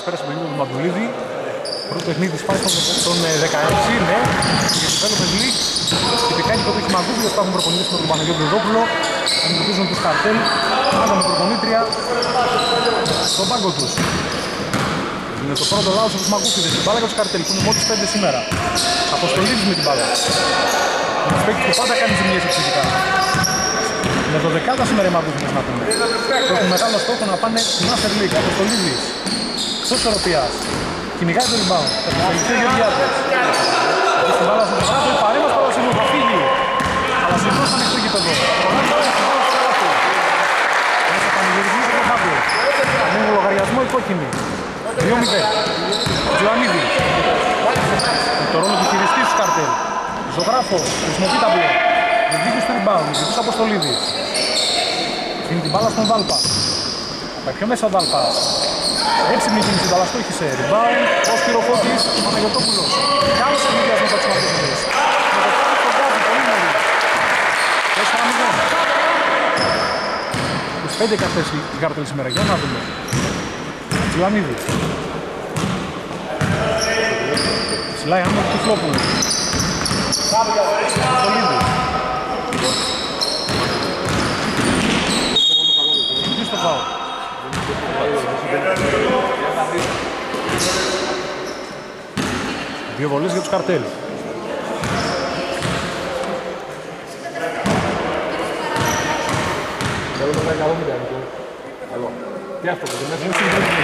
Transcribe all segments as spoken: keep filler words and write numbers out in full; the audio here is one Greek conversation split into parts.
πέρασε το παιχνίδι του Μαντουλίδη. Πρώτο παιχνίδι της φάσης των δεκαέξι, ναι. Και το Development League. Τυπικά έχει το έχει Μαγκούβιος, θα έχουν προπονητές με τον Παναγιώτη Δεδόπουλο. Αντιμετωπίζουν τους Καρτέλ, πάντα με προπονήτρια στον πάγκο τους. Είναι το πρώτο λάθος από τους Μαγκούφιδες, την μπάλα για τους Καρτέλ που είναι μόλις πέντε σήμερα. Αποστολίδης με την μπάλα. Ένας παίκτης που πάντα κάνει ζημιές εξαιρετικά. Με το δεκάτα σήμερα οι Μαγκούφιδες να πούμε. Έχουν μεγάλο στόχο να πάνε στην Master League. Αποστολίδης, εκτός ισορροπίας. Κυνηγάει το rebound. Ευχαριστώ Γεωργιάδες. Στην μπάλα στον Βράδο, η παρέμβαση του Παλασσινού θα φύγει. Παλασσινός θα ανοιχτό γήπεδο. Μέσα πανηγυρισμοί στο Κοχάμπιο. Με λογαριασμό υπόκειμη. δύο μηδέν. Τζουανίδη. Με το ρόλο του χειριστή στους Καρτέλ. Ζωγράφο, χρησιμοποιεί τα μπλε. Διδίκης του rebound, ζητούς Αποστολίδης. Φύνει την μπάλα στον Δάλπα. Πάει πιο μέσα ο Δάλπας. Έτσι μην κίνηση, αλλά στόχισε. Rebound, ως Πυροφώτης, ο Παναγιωτόπουλος. Κάμισε συνδυασμό από τους Μαγκούφιδες. Με το πάλι στον Κάζι, πολύ νωρί. τέσσερα μηδέν. Τους πέντε καρτές οι Καρτέλ σήμερα, για να δούμε. Τζιουανίδη. Ψηλάει άμμο του Τυφλόπουλου. Στολίδη. Τι στο πάω. Δύο βολές για τους Καρτέλ. Τι αυτό, δεν είναι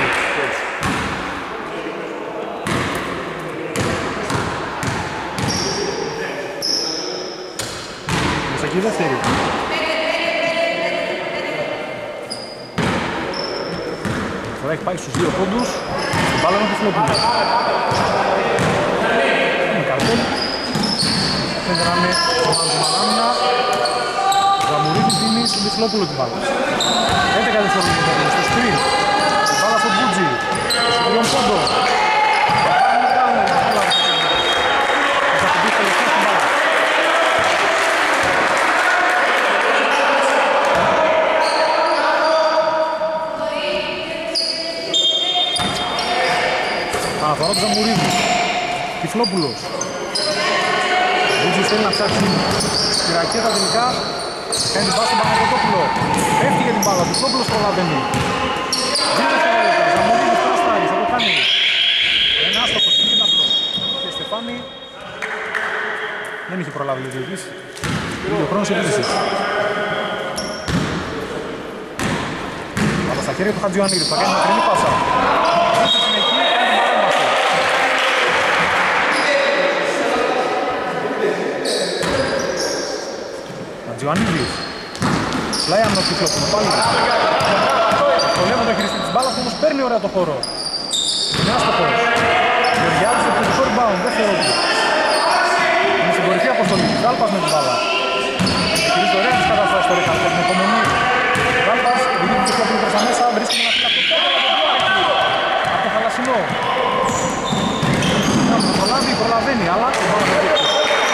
μέσα εκεί δεύτερη. Τώρα έχει πάει στους δύο πόντους. Την μπάλα με το Τυφλόπουλο. Είναι Καρτέλ. Φαίνεται να είναι μανάμινα. Ζαμουρίδης δίνει στον Τυφλόπουλο την μπάλα. έντεκα δευτερόλεπτα στο σκριν. Την μπάλα στον Μπούτζι. Στο τριών πόντο. Θα την πει τελευταία στην μπάλα. Αναφορά του Ζαμουρίδη. Τυφλόπουλος. Μπούτζις θέλει να ψάξει τη ρακέτα τελικά. Κάνει την πάση στον Παναγιωτόπουλο. Πέφτει για την μπάλα. Τυφλόπουλος προλαβαίνει. Δύο δευτερόλεπτα. Ζαμουρίδης πράσταρης. Θα το κάνει. Ένα άστοχος. Και ταπλό. Και Στεφάνη. Δεν είχε προλάβει ο διαιτητής. Είναι ο χρόνος επίθεσης. Αλλά στα χέρια του Χατζιωαννίδη. Θα κάνει μια τρελή πάσα. Ιωαννίδης. Πλάει άμυνο Τυφλόπουλο πάλι. Πολέμω το χειριστή της μπάλας, όμως παίρνει ωραία το χώρο. Είναι άστοχος. Γεωργιάδης στο πληθυντικό rebound, δεύτερο του. Είναι στην κορυφή αποστολή της Δάλπας με την μπάλα. Χειρίζει ωραία τις καταστάσεις στο Ρεκαρτέλ με υπομονή. Δάλπας, δίνει την Τυφλόπουλο προς τα μέσα, βρίσκει ένα φύλλα από το Θαλασσινό. Να προλάβει, προλαβαίνει, αλλά την μπάλα δεν δείξει.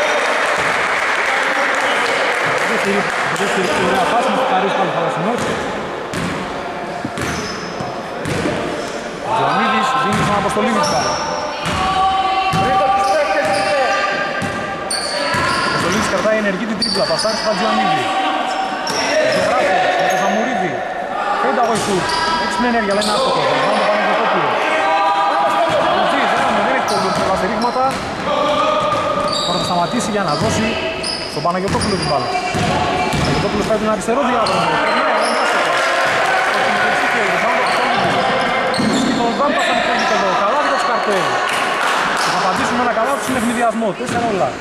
Δεύτερη ωραία φάση, με χαρίσει πάλι Θαλασσινός. Ο Τζιωαννίδης δίνει στον Αποστολίδη της μπάλα. Ο Αποστολίδης κρατάει ενεργή την τρίπλα, πασάρει στον Τζιωαννίδη. Ζωγράφος με το Ζαμουρίδη. Πέντα βοηθούς, έξυπνη ενέργεια, αλλά είναι άστοχος. Θα βάλουμε πάνω από το Κόπουλο. Ο Τζις δεν έχει πολύ πολλά στηρίγματα. Θα το σταματήσει για να δώσει στον Παναγιωτόπουλο την μπάλα. Ο Παναγιωτόπουλος πάει τον αριστερό διάδρομο. Βρίσκει τον Δάμπα σαν το εδώ. Καλά δει το Καρτέλ. Θα απαντήσουμε ένα καλά του συνεχνιδιασμό. Τέσσερα όλα.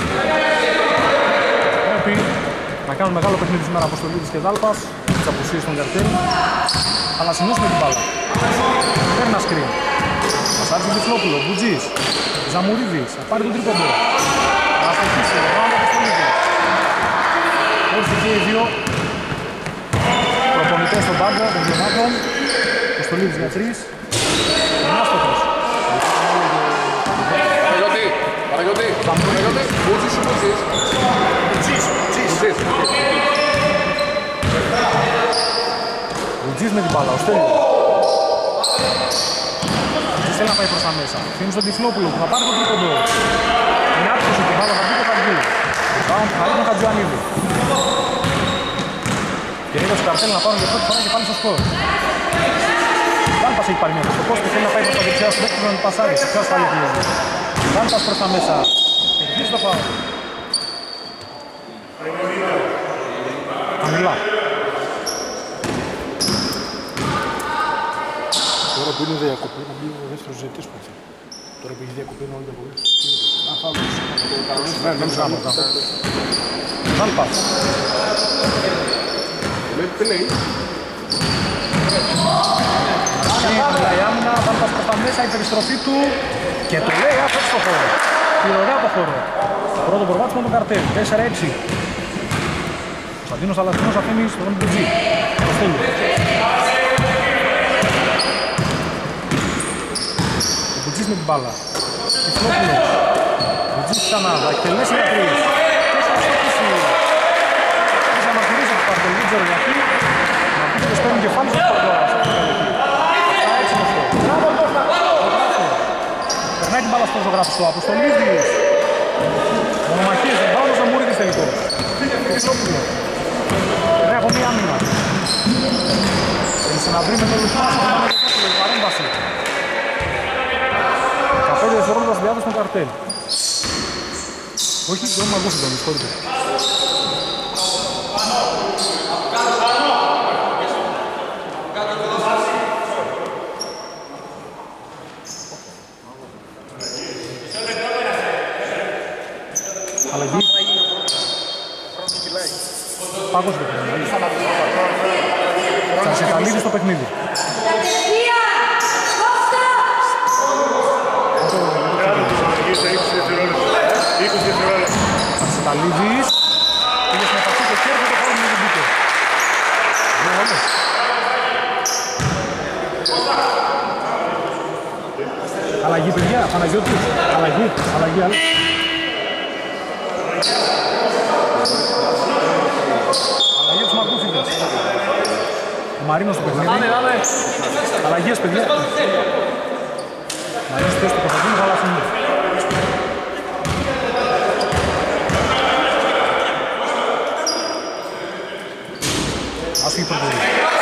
Πρέπει να κάνουν μεγάλο παιχνίδι σήμερα Αποστολίδης και Δάλπας. Τις απουσίες των Καρτέλ. Θαλασσινός με την μπάλα. Παίρνει ένα σκριν. Πασάρει τον Τυφλόπουλο. Μπουτζής. Ζαμουρίδης. Θα πάρει τον τρίποντο. Θα αστοχίσει. Ήρθε και οι δύο προπονητές στον πάγκο των δύο μάτων. Ο Στολίδης για τρεις. Είναι άστοχος. Παναγιώτη, Παναγιώτη, Παναγιώτη, Μπούτζης ή Μπούτζης. Μπουτζής, Μπουτζής. Μπουτζής με την μπάλα, ο Στέλιος. θέλει να πάει προς τα μέσα. Φύγει στον Τυφλόπουλο που θα πάρει το τρίποντο. Είναι άπτωση και βάλω θα βγει το Χατζού. Πάω χαρί τον Χατζουανίδη. Και είναι στο καρτέλ να πάρουν για πρώτη φορά και πάλι στο σκορ. Λάμπας έχει πάρει μια το και θέλει να πάει προς τα δεξιά σου δεύτερο να πασάρει. Σε πιο ασφαλή επιλογή. Λάμπας προς τα μέσα. Κερδίζει το φάουλ. Χαμηλά. Τώρα που είναι διακοπή, να μπει ο δεύτερος ζητής που θέλει. Τώρα που έχει διακοπή είναι όλοι διακοπή. Α, φάουλος. Ναι, δεν ξέρω. Λάμπας. Τι λέει. Μιλάει άμυνα, Λάμπας προς τα μέσα, η περιστροφή του και το λέει άφεξ στο χώρο. Πήρε ωραία το χώρο. Πρώτο προβάτισμα του καρτέλ, τέσσερα έξι. Κωνσταντίνος Αλαστινός αφήνει στον Ντουτζή. Το στέλνει. Ο Ντουτζής με την μπάλα. Τυφλόπουλος. Ντουτζής ξανά, θα εκτελέσει για τρεις. Τέσσερα στόχιση. Τις αναρτηρήσει του καρτέλ, δεν ξέρω γιατί. Να πείτε το σπέρνει κεφάλι στο χώρο. Αυτά έτσι είναι αυτό. Περνάει την μπάλα στο ζωγράφο στο Αποστολίδης. Μονομαχίες, δεν πάω στο Μουρίδης τελικός. Τυφλόπουλος. Περνάει από μία άμυνα. Θέλησε να βρει με το Λουφάσο, η παρέμβαση. δεκαπέντε δευτερόλεπτα στη διάδοση των καρτέλ. Όχι, δεν μου ακούσει τον, συγχωρείτε. Αλλαγή. Πάγος το παιχνίδι. Τσαρσεταλίδη στο παιχνίδι. Τσαρσεταλίδης. Πήγε στην επαφή και κέρδισε το χώρο με την μπήκε. Δύο όλες. Αλλαγή παιδιά, Παναγιώτη. Αλλαγή, αλλαγή άλλη. Αλλαγή τους Μαρκούφιδες. Ο Μαρίνος στο παιχνίδι. Αλλαγές παιδιά. Μαρίνος θέση του Κωνσταντίνου Βαλασσινού. Άσχη πρωτοβουλία.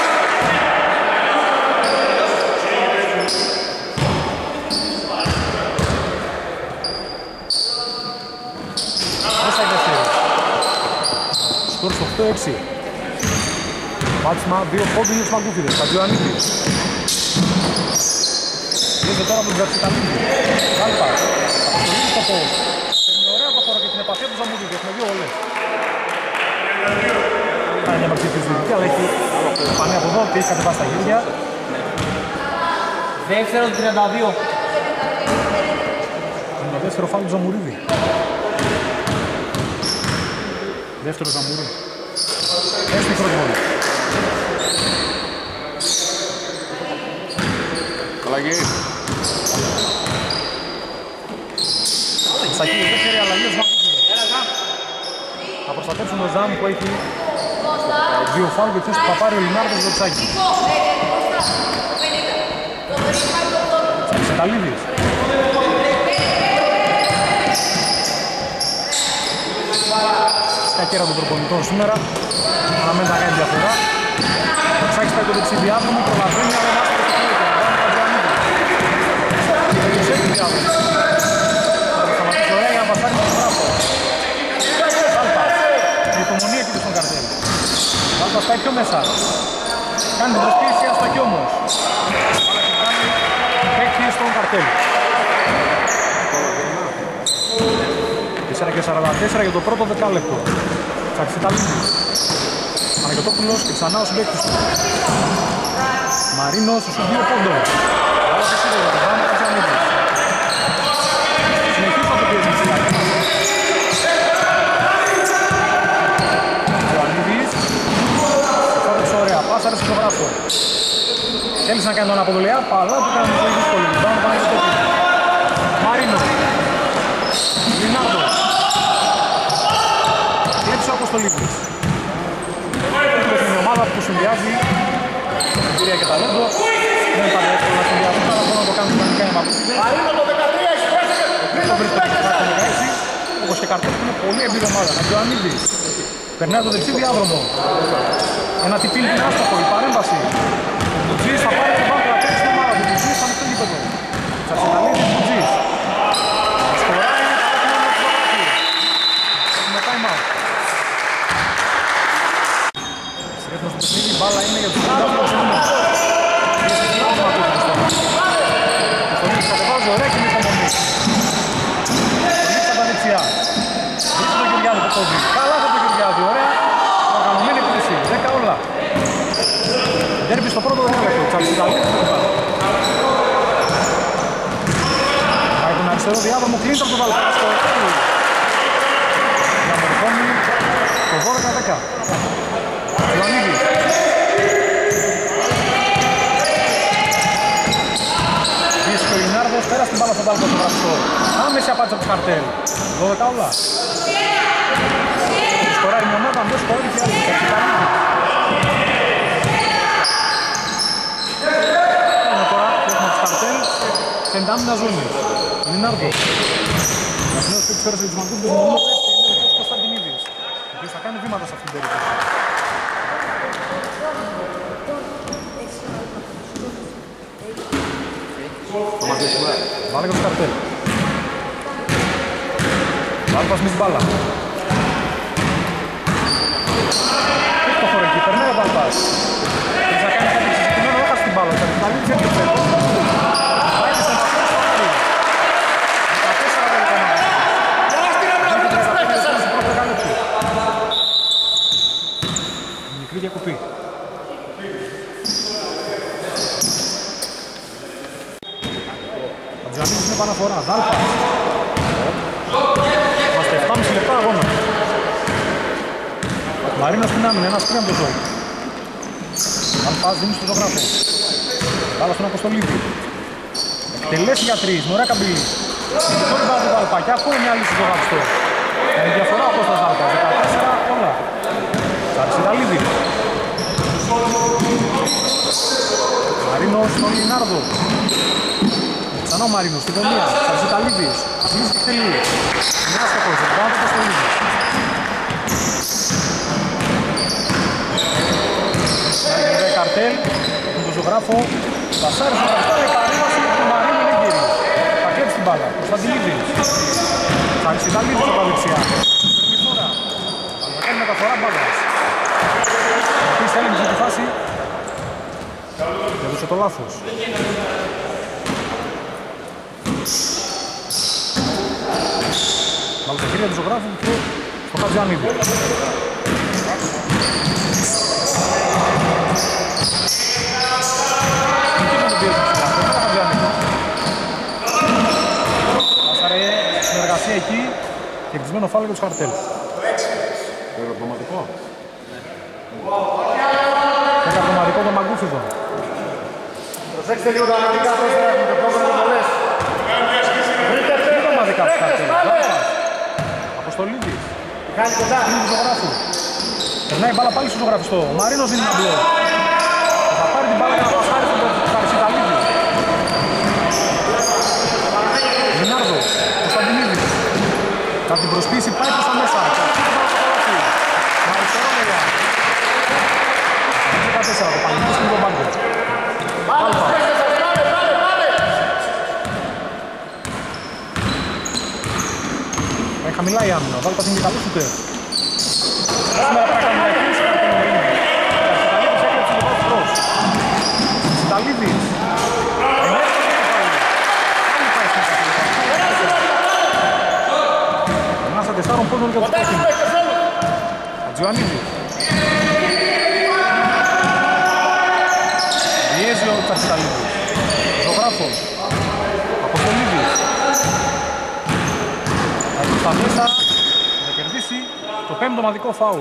Μέσα εγκασέρι. Σκορ στο οκτώ έξι. Πάτισμα δύο πόντου για τους Μαγκούφιδες. Χατζιωαννίδης. Είδε τώρα από τον Τζαρσιταλίδη. Κάλπας. Αποστολίδης στο πόδι. Παίρνει ωραία το χώρο και την επαφή του Ζαμούδη. Έχουμε δύο όλες. Κάνει μια μαξί της δυτική, αλλά έχει πάνε από εδώ και έχει κατεβάσει τα χέρια. Δεύτερο τριάντα δύο. Είναι το δεύτερο φάουλ του Ζαμουρίδη. Δεύτερο Ζαμουρίδη. Έστει χρονιόλη. Αλλαγή. Στα χέρια δεύτερη αλλαγή ο Ζαμουρίδη. Θα προστατεύσουν τον Ζαμ που έχει δύο φάουλ και θέση που θα πάρει ο Λινάρδος Δοψάκη. Σεταλίδης. Στα κέρα των προπονητών σήμερα. Αναμένει να κάνει διαφορά. Ο Δοψάκης πάει το δεξί διάδρομο, προλαβαίνει αλλά είναι άσπρος το χέρι. Και το δεξί διάδρομο. Θα σταματήσει ωραία για να πασάρει τον γράφο. Σάλπας. Η υπομονή εκεί στον καρτέλ. Σάλπας πάει πιο μέσα. Κάνει την προσποίηση άστοχη όμως. Παίχτη στον καρτέλ. τέσσερα και σαράντα τέσσερα για το πρώτο δεκάλεπτο. Τσαρσιταλίδης. Παναγιωτόπουλος και ξανά ο συμπαίκτης του. Μαρίνος στους δύο πόντων. Βάλα το σίγουρο, το πάμε και Ζανίδης. Συνεχίζει το πιέζει της Ζανίδης. Ζανίδης. Σηκώδεξε ωραία, πάσαρε στο γράφο. Θέλησε να κάνει τον αποδολιά, παλά του κάνει το δύσκολο. Πάμε Παναγιωτόπουλο. Μαρίνος. Λινάρδος. Κλέψε ο Αποστολίδης. Είναι η ομάδα που συνδυάζει εμπειρία και ταλέντο. Δεν είναι πάντα εύκολο να συνδυάσουν, αλλά μπορούν να το κάνουν δυναμικά οι Μαγκούφιδες. Το βρίσκεται στο δεκαέξι, όπως και Καρτέλ που είναι πολύ εμπειρή ομάδα. Αντιοαννίδης περνάει το δεξί διάδρομο. Ένα τυπίνι την άστοχο, η παρέμβαση. Ο Μπουτζής θα πάρει την μπάλα να τρέξει την ομάδα του. Ο Μπουτζής θα είναι στο γήπεδο. Τσαρσιταλίδης, Μπουτζής. Σκοράει, έχουμε time out. Συγχαίρετος στο παιχνίδι, η μπάλα είναι για τους πεντάδες μήνες. Ο Στολής κατεβάζει, ωραία και είναι υπομονή. Ο Στολής από τα δεξιά. Βρίσκει τον Γεωργιάδη που κόβει. Καλά θα τον Γεωργιάδη, ωραία. Οργανωμένη επίθεση, δέκα όλα. Ντέρμπι στο πρώτο δεκάλεπτο, Τσαρσιταλίδης στο κεφάλι. Πάει τον αριστερό διάδρομο, κλείνει από το Βαλπάς. Διαμορφώνει το δώδεκα δέκα. Ιωαννίδης. Δύσκολο ο Λινάρδος, πέρασε την μπάλα στον Βαλπάς στο βραστό. Άμεση απάντηση από τους Καρτέλ. δώδεκα όλα. Σκοράρει η μονάδα, αν δεν σκοράρει και άλλη. Πάμε τώρα και έχουμε τους Καρτέλ σε εντάμινα ζώνη. Λινάρδος. Ο νέος που εξφέρασε τους Μαγκούφιδες με νούμερο έξι είναι ο Κώστας Κωνσταντινίδης, ο οποίος θα κάνει βήματα σε αυτήν την περίπτωση. Βάλε και τους Καρτέλ. Βάλπας με την μπάλα. Έχει το χώρο εκεί, περνάει ο Βάλπας. Θέλεις να κάνει κάτι συζητημένο, έχασε την μπάλα. Θα λύνει έτσι το τέλος. Πάει και στον Πασός στο τρία. δεκατέσσερα δεκαεννιά. Μικρή διακοπή. Αντζανίδης είναι επαναφορά. Δάλπας. Είμαστε επτάμισι λεπτά αγώνα. Μαρίνος στην άμυνα, ένας πριν από το ζώο. Δάλπας δίνει στο ζωγράφο. Μπάλα στον Αποστολίδη. Εκτελέσει για τρεις, με ωραία καμπύλη. Τώρα μπάλα του Δάλπα και ακόμα μια λύση στο ζωγράφιστο. Είναι διαφορά από τα Δάλπα. δεκατέσσερα όλα. Τσαρσιταλίδη. Μαρίνος στον Λινάρδο. Ξανά ο Μαρίνος στην γωνία. Τσαρσιταλίδης. Ασυλής και εκτελεί. Είναι άστοχος, εμπάνω το Αποστολίδης. Άγγελε Καρτέλ, με τον ζωγράφο. Πασάρι στον Καρτέλ, η παρέμβαση του Μαρίνου είναι γύρι. Θα κλέψει την μπάλα. Κωνσταντινίδης. Τσαρσιταλίδης από τα δεξιά. Παίρνει τώρα. Θα κάνει μεταφορά μπάλας. Ο οποίος θέλει με αυτή τη φάση. Έδωσε το λάθος. Βάλω τα χέρια του ζωγράφου και στο Χατζιανίδη. Πάσαρε συνεργασία εκεί και εκτισμένο φάουλ για τους Καρτέλ. Δεκαπλωματικό. Δεκαπλωματικό το Μαγκούφιδο. Προσέξτε λίγο τα αναλυτικά τέσσερα, έχουμε το πρόγραμμα πολλές. Είναι ομαδικά τους Καρτέλ. Αποστολίδης. Κάνει κοντά. Είναι του ζωγράφου. Περνάει η μπάλα πάλι στο ζωγραφιστό. Ο Μαρίνος δίνει ένα μπλο. Θα πάρει την μπάλα για να πασάρει στον Τσαρσιταλίδη. Λινάρδος. Κωνσταντινίδης. Θα την προσπίσει, πάει προς τα μέσα. Με αριστερό μεριά. δεκατέσσερα το πανηγύρι στην τον πάγκο. Άλφα. Πάει χαμηλά η άμυνα. Ο Βάλπας είναι και καλός σουτέρ. Σήμερα πάει χαμηλά εκεί. Τσαρσιταλίδης έκλεψε το βάθος προς. Τσαρσιταλίδης. Ανάσα τεσσάρων πόντων για το κόκκινο. Ατζιωαννίδης. Πιέζει ο Τσαρσιταλίδης. Ζωγράφος. Αποστολίδης. Θα του στα μέσα. Θα κερδίσει το πέμπτο ομαδικό φάουλ.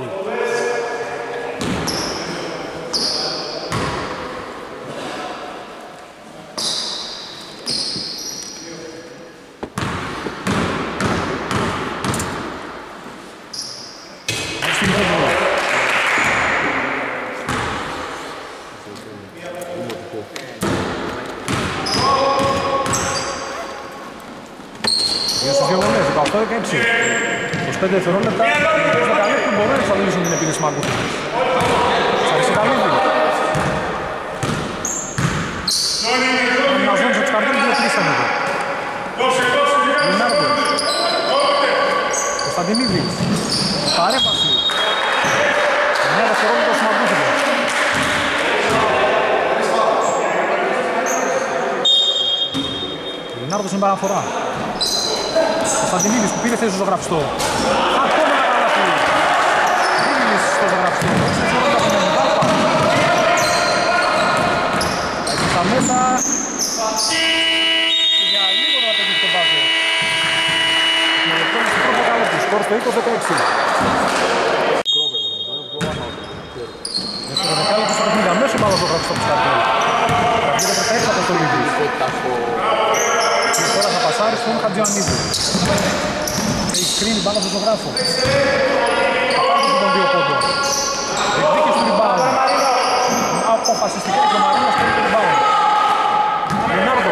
Για στους δύο γονές, δεκαοκτώ δεκαέξι. είκοσι πέντε δευτερόλεπτα, είκοσι δεκαλέπτου μπορούν να εξασφαλίσουν την επίδεση Μαγκούφη. Σαρισιταλίδη. Να ζουν στο Τσικαρτέλη δύο τρεις εδώ. Λινάρντος. Κωνσταντινίδης. Παρέμβαση. εννέα δευτερόλεπτα στο Μαγκούφη. Λινάρντος είναι παραφορά. Κωνσταντινίδης που πήρε θέση στο ζωγραφιστό. Ακόμα ένα καλάθι. Δίνεις στο ζωγραφιστό. Έτσι στα μέσα. Και για λίγο να πετύχει τον μπάζερ. Με λεπτόμες του πρώτου καλού του. Σκορ στο είκοσι δεκαέξι. Μέσα στο δεκάλεπτο στο παιχνίδι αμέσως πάνω στο ζωγραφιστό του Σκαρτέλ. Κρατήρε τα έξω από το Λίδη. Και τώρα θα πασάρει στον Χατζιανίδη. Έχει σκρίνει μπάλα στο ζωγράφο. Θα πάρει τον δύο πόντο. Εκδίκηση του rebound. Αποφασιστικά και ο Μαρίνος παίρνει το rebound. Λινάρντο.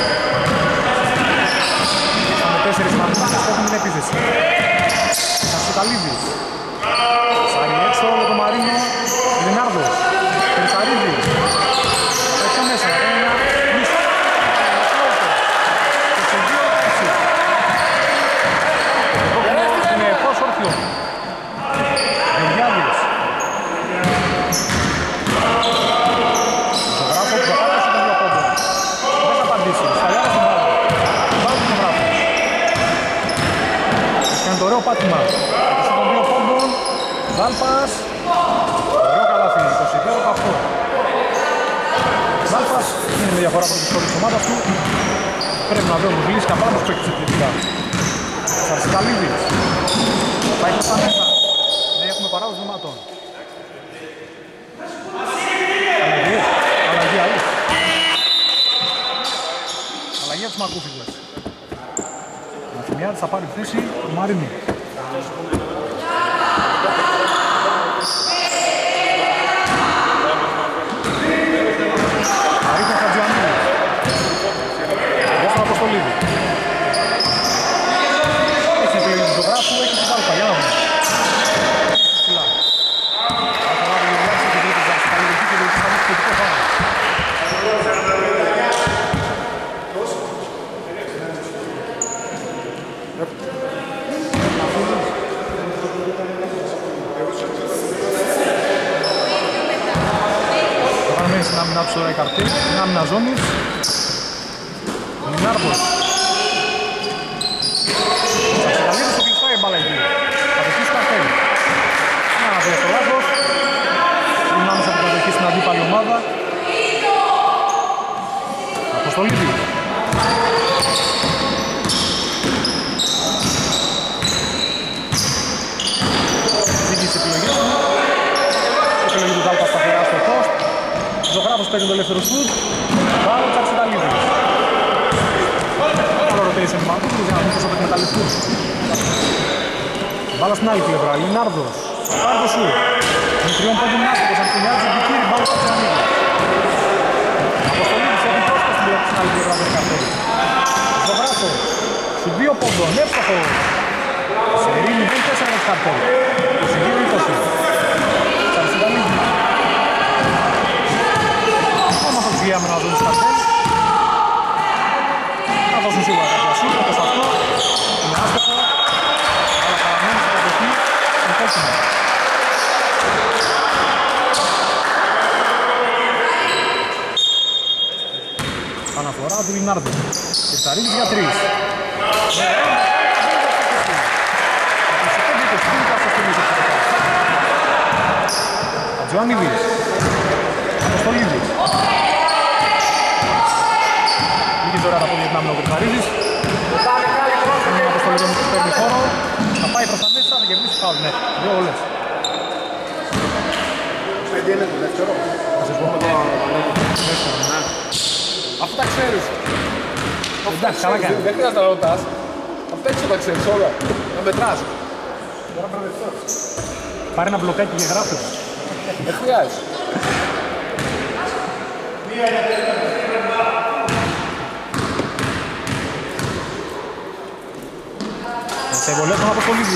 Είχαμε τέσσερις μανούλες που έχουν την επίθεση. Κασουταλίδης. Σάρι έξω με τον Μαρίνο. Λινάρντος. Περισαρίδης. Πέτει μέσα. Ένα μισό. Είναι πρόσορθιο. Γεωργιάδης. Ζωγράφο που απάντησε τον δύο πόντο. Δεν θα απαντήσει. Σταλιάρα στην μπάλα. Βάλει τον ζωγράφο. Κάνει το ωραίο πάτημα. Απάντησε τον δύο πόντων. Βάλπας. Ωραίο καλάθι. είκοσι δύο δεκαοκτώ. Βάλπας είναι με διαφορά από τη σχόλη της ομάδας του. Πρέπει να δω μου γλύσει και απάνω παίκτης επιθετικά. Σαρσιταλίδης. Πάει προς τα μέσα. Ναι, έχουμε παράδοση βημάτων. Αλλαγή. Αλλαγή αλλή. Αλλαγή από τους Μακούφιλες. Μαθημιάδης θα πάρει θέση του Μαρίνου. Μαρίνος Χατζιανίδης. Δεύτερο Αποστολίδη. Έχει επιλογή του ζωγράφου, έχει την κάλπα, για να δούμε. Ψηλά. Θα λάβει η διάρκεια και βρήκε την καλλιτική και βρήκε την θετικό φάουλ. Τώρα μένει στην άμυνα του η καρτή, στην άμυνα ζώνης. Λινάρντος. Σαξιταλίδης στο κλειστάει η μπάλα εκεί. Κατοχή στο Καρτέλ. Να βρει το λάθος. Είναι άμεσα από την κατοχή στην αντίπαλη ομάδα. Αποστολίδη. Ζήτησε επιλογές του. Επιλογή του Δάλπα σταθερά στο post. Ζωγράφος παίρνει το ελεύθερο σουτ. Βάλω Σαξιταλίδης. Άλλο rotation μάτους για να δούμε πώς θα το εκμεταλλευτούν. Μπάλα στην άλλη πλευρά, Λινάρντος. Θα πάρει το σουτ. Με τριών πόντων άσχετος, αν φιλιάζει, δικήρη, μπάλα στο Τσιανίδη. Αποστολίδης έχει πρόσφαση στην πλευρά στην άλλη πλευρά του Καρτέλ. Ζωγράφο, σου δύο πόντων, εύστοχο. Σε ρίνει δεν τέσσερα με Καρτέλ. είκοσι δύο είκοσι. Σαρσιταλίδη. Άμα το ξηγιάμε να δούμε Καρτέλ. Θα δώσουν σίγουρα κάποια σίγουρα, όπως αυτό. Είναι άστοχο. Αλλά παραμένει στην κατοχή. Είναι πέσιμο. Αναφορά του Λινάρντου. Και Ψαρίδης για τρεις. Ατζιωάννιδης. Αποστολίδης. Λίγη τώρα από την Βιετνάμ ο Κρυφαρίδης. Είναι ο Αποστολίδης που παίρνει χώρο. Θα πάει προς τα μέσα, θα κερδίσει φάουλ. Ναι, δύο όλες. Πέντε είναι το δεύτερο. Θα σε πω. Αυτά τα ξέρεις. Εντάξει, καλά κάνει. Δεν χρειάζεται να ρωτάς. Αυτά έξω τα ξέρεις όλα. Να μετράς. Πάρε ένα μπλοκάκι και γράφει. Δεν χρειάζεται. Αποστολίδη.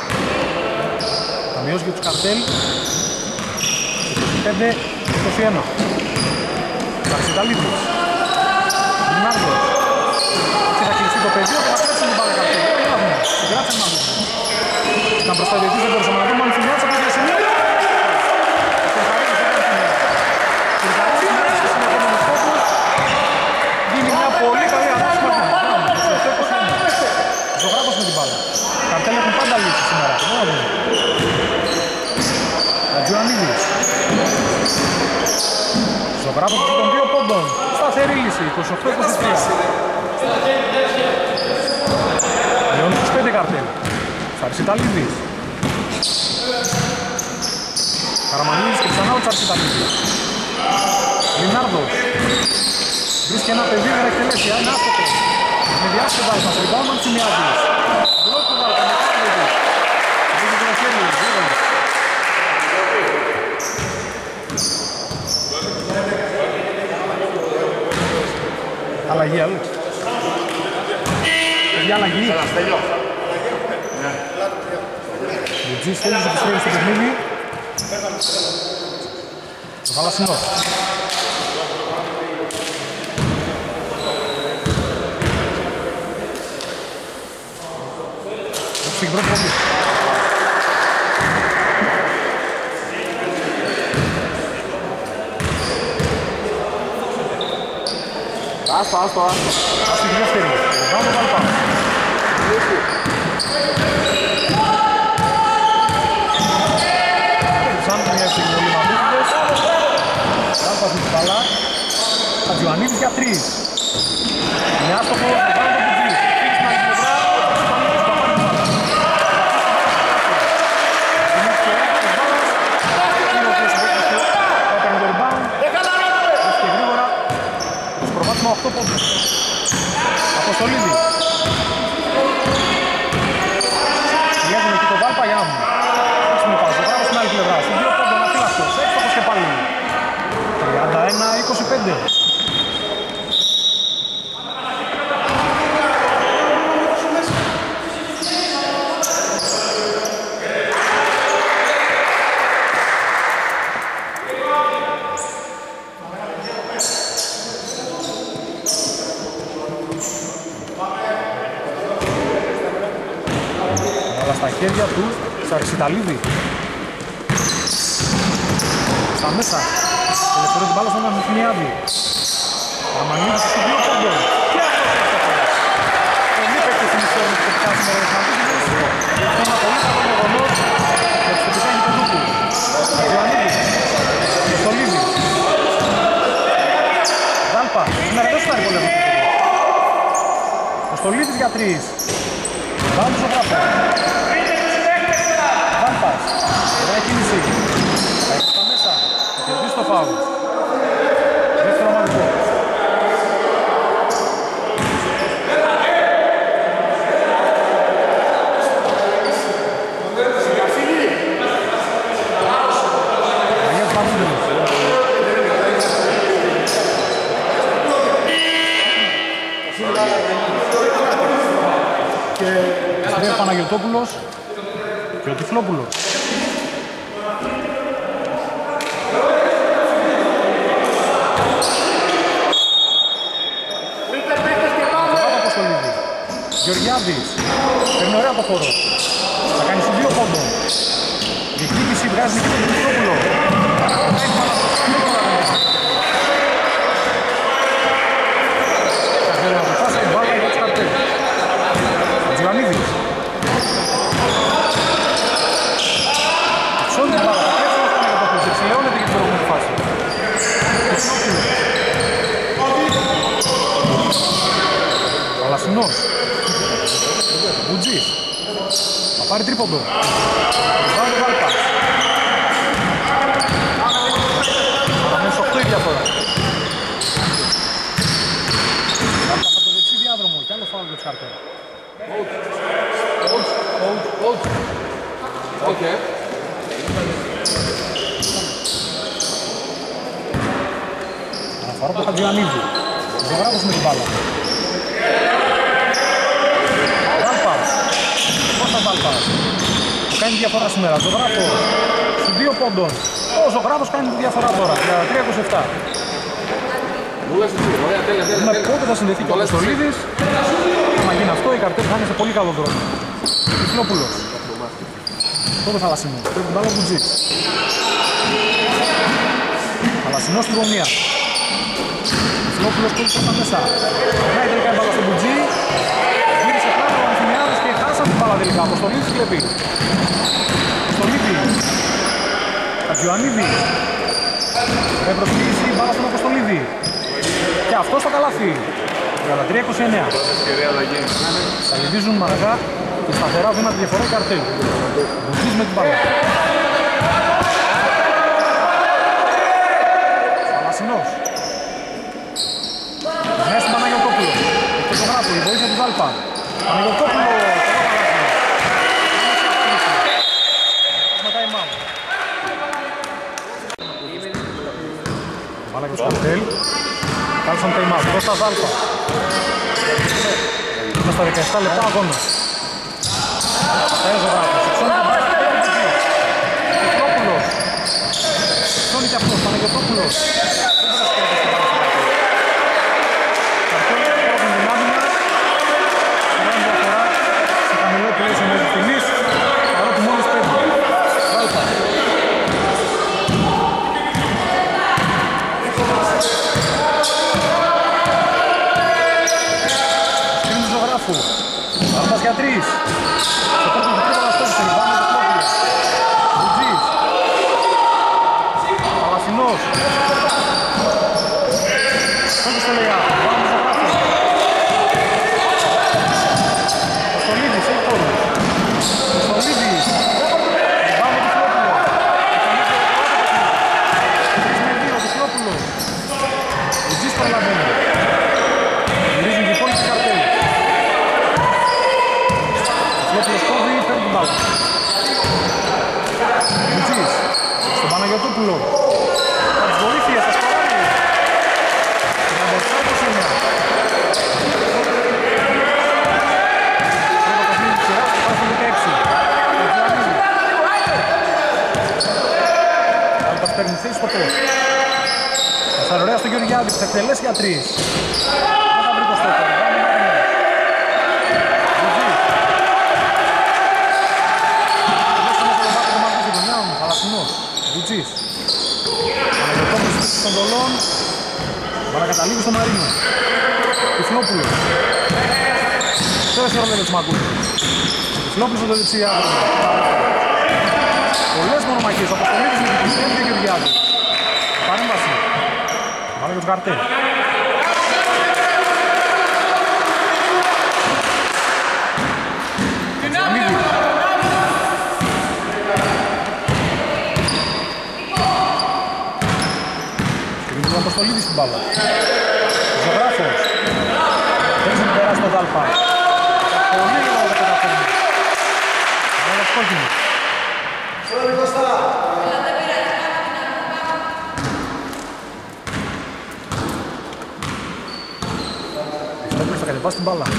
Θα μειώσει για τους Καρτέλ. είκοσι πέντε είκοσι ένα. Ταξιταλίδης. Λινάρδος. Και θα κλειστεί το πεδίο και θα τρέψει την μπάλα Καρτέλ. Συγκράτησε να δούμε. Ήταν μπροστά η διετής, δεν μπορούσαμε να δούμε. Αν θυμιάτσα από το σημείο. Γίνει μια πολύ καλή ανάψη. Ζωγράφος με την μπάλα. Καρτέλ έχουν πάντα λύσει σήμερα. Ατζιωαννίδης. Ζωγράφος των δύο πόντων. Σταθερή λύση. είκοσι οκτώ είκοσι τρία. Λεόν είκοσι πέντε Καρτέλ. Τσαρσιταλίδης. Καραμανίδης και ξανά ο Τσαρσιταλίδης. Λινάρδος. Βρίσκει ένα παιδί να εκτελέσει. Είναι άστοχο. Με διάσκευα Βάλπας. Ριμπάουν Μαντσιμιάδης. Μπλοκ του Βάλπα. Με Κάρλιδης. Βρίσκει το χέρι. Βίρος. Αλλαγή, Άλεξ. Παιδιά, αλλαγή. Ο Τζις θέλει να επιστρέψει στο παιχνίδι. Το Θαλασσινός. Στην πρώτη κομπή. Άστο, άστο, άστο. Στην δεύτερη. Πάμε Βάλπα. Σαν μια συμβολή μαγούφιδες. Βάλπας με την μπάλα. Ατζιωαννίδης για τρεις. Είναι άστοχο. Το πάνω το κουτζί. Φύγει στην άλλη πλευρά. οκτώ πόντους. Αποστολίδη. Βγάζουν εκεί το Βάλπα για να μου. Έχουμε πάει. Ζωγράφος στην άλλη πλευρά. Στην δύο πόντων αφύλακτος. Έξοχος και πάλι. τριάντα ένα είκοσι πέντε. Στα χέρια του Τσαρσιταλίδη. Στα μέσα. Ελευθερώ την μπάλα στον Αμυθμιάδη. Καραμανίδης στους δύο πόντων. Και αυτός είναι αυτό. Πολύ παίκτες στην ιστορία του τεχνικά σήμερα. Είναι ένα πολύ καλό γεγονός για τους τεχνικά γηπεδούκου. Ατζιωαννίδης. Αποστολίδης. Βάλπα. Σήμερα δεν στάρει πολύ αυτό. Αποστολίδης για τρεις. Πάμε στο γράφο. Βάλπας. Ωραία κίνηση. Θα έχει στα μέσα. Θα κερδίσει το φάουλ. Δεύτερο ομαδικό. Αγίας Παπούδελος. Και Στρέφ Παναγιωτόπουλος και ο Τυφλόπουλος. Γεωργιάδης, παίρνει ωραία το χώρο. Θα κάνει στους δύο πόντων. Διεκδίκηση βγάζει και τον Τυφλόπουλο. Θα θέλει να αποφάσει την μπάλα για τους Καρτέλ. Τζιωαννίδης. Εξώνει την μπάλα, θα κλέψει όμως πάνω για το χώρο. Εξηλαιώνεται για την προηγούμενη φάση. Θαλασσινός. Μπουτζής. Θα πάρει τρίποντο. Πάμε Βάλπα. Παραμένει οκτώ η διαφορά. Βάλπα από το δεξί διάδρομο. Κι άλλο φάουλ για τους Καρτέλ. Οκ. Αναφορά το Χατζιωαννίδη. Ζωγράφος με την μπάλα. Βάλπας. Κώστας Άλφας. Κάνει τη διαφορά σήμερα. Ζωγράφος στους δύο πόντων. Ο Ζωγράφος κάνει τη διαφορά τώρα. τριάντα τρία είκοσι επτά. Δούμε πότε θα συνδεθεί και ο Κωστολίδης. Αν γίνει αυτό, η Καρτέλ θα είναι σε πολύ καλό δρόμο. Τυφλόπουλος. Τότε Θαλασσινός. Πρέπει την μπάλα Μπουτζής. Θαλασσινός στη γωνία. Τυφλόπουλος κόλλησε στα μέσα. Περνάει τελικά η μπάλα στον Μπουτζή. Γύρισε πάνω ο Ανθιμιάδης και χάσαν την μπάλα τελικά. Αποστολίδης κλέπει. Αποστολίδης. Κατζιωαννίδη. Θα προσφυγήσει η μπάλα στον Αποστολίδη. Και αυτό στο καλάθι. τριάντα τρία είκοσι εννέα. Θα γυρίζουν με αργά και σταθερά βήμα τη διαφορά η Καρτέλ. Μπουτζής με την μπάλα. Θαλασσινός. Μέσα στην Παναγιωτόπουλο. Το Ζωγράφο, η βοήθεια του Δάλπα. Παναγιωτόπουλο. Έχουμε time out. Μπάλα και ο Καρτέλ. Κάλεσαν time out. Κώστας Δάλπα. Είμαστε στα δεκαεπτά λεπτά αγώνα. Παίζει ο Ζωγράφος. Εξώνει την μπάλα. Τυφλόπουλος. Εξώνει και αυτός. Παναγιωτόπουλος. Άλφας για τρεις. Στο πρώτο του τρίπολα στόχισε. Λιβάνο του Κλόπουλο. Μπουτζής. Θαλασσινός. Στόχισε το Λεγά. Λιβάνο του Ζωγράφου. Κωστολίδης, έχει πόδους. Κωστολίδης. Λιβάνο του Κλόπουλο. τρεις με δύο του Κλόπουλο. Μπουτζής προλαβαίνει. Γυρίζουν και οι υπόλοιποι Καρτέλ. Κωστολίδης κόβει, παίρνει την μπάλα. Μπουτζής. Στον Παναγιωτόπουλο. Θα τις βοήθειες, θα σκοράρει. τριάντα επτά είκοσι εννέα. Πρώτο παιχνίδι της σειράς και πάει στο δεκαέξι. Άλφας παίρνει θέση στο πώς. Θα ωραία στο Γεωργιάδη που θα εκτελέσει για τρεις. Δεν θα βρει το στόχο. Θαλασσινός, Μπουτζής. Παναγιωτόπουλος των δολών. Παρακαταλήγει στο Μαρίνο. Τυφλόπουλος. Τέσσερα λεπτά του Μαγκούρη. Τυφλόπουλος στο δεξιά. Πολλές μονομαχίες. Αποστολίδης με την Κριστέλη και Γεωργιάδη. Παρέμβαση. Βάλε και τους Καρτέλ. Αποστολίδης στην μπάλα. Ζωγράφος. Θέλει να περάσει τον Δάλπα. Πολύ λίγο δεν καταφέρνει. Αλλά σκόκκινο. Ευτόπουλος θα κατεβάσει την μπάλα.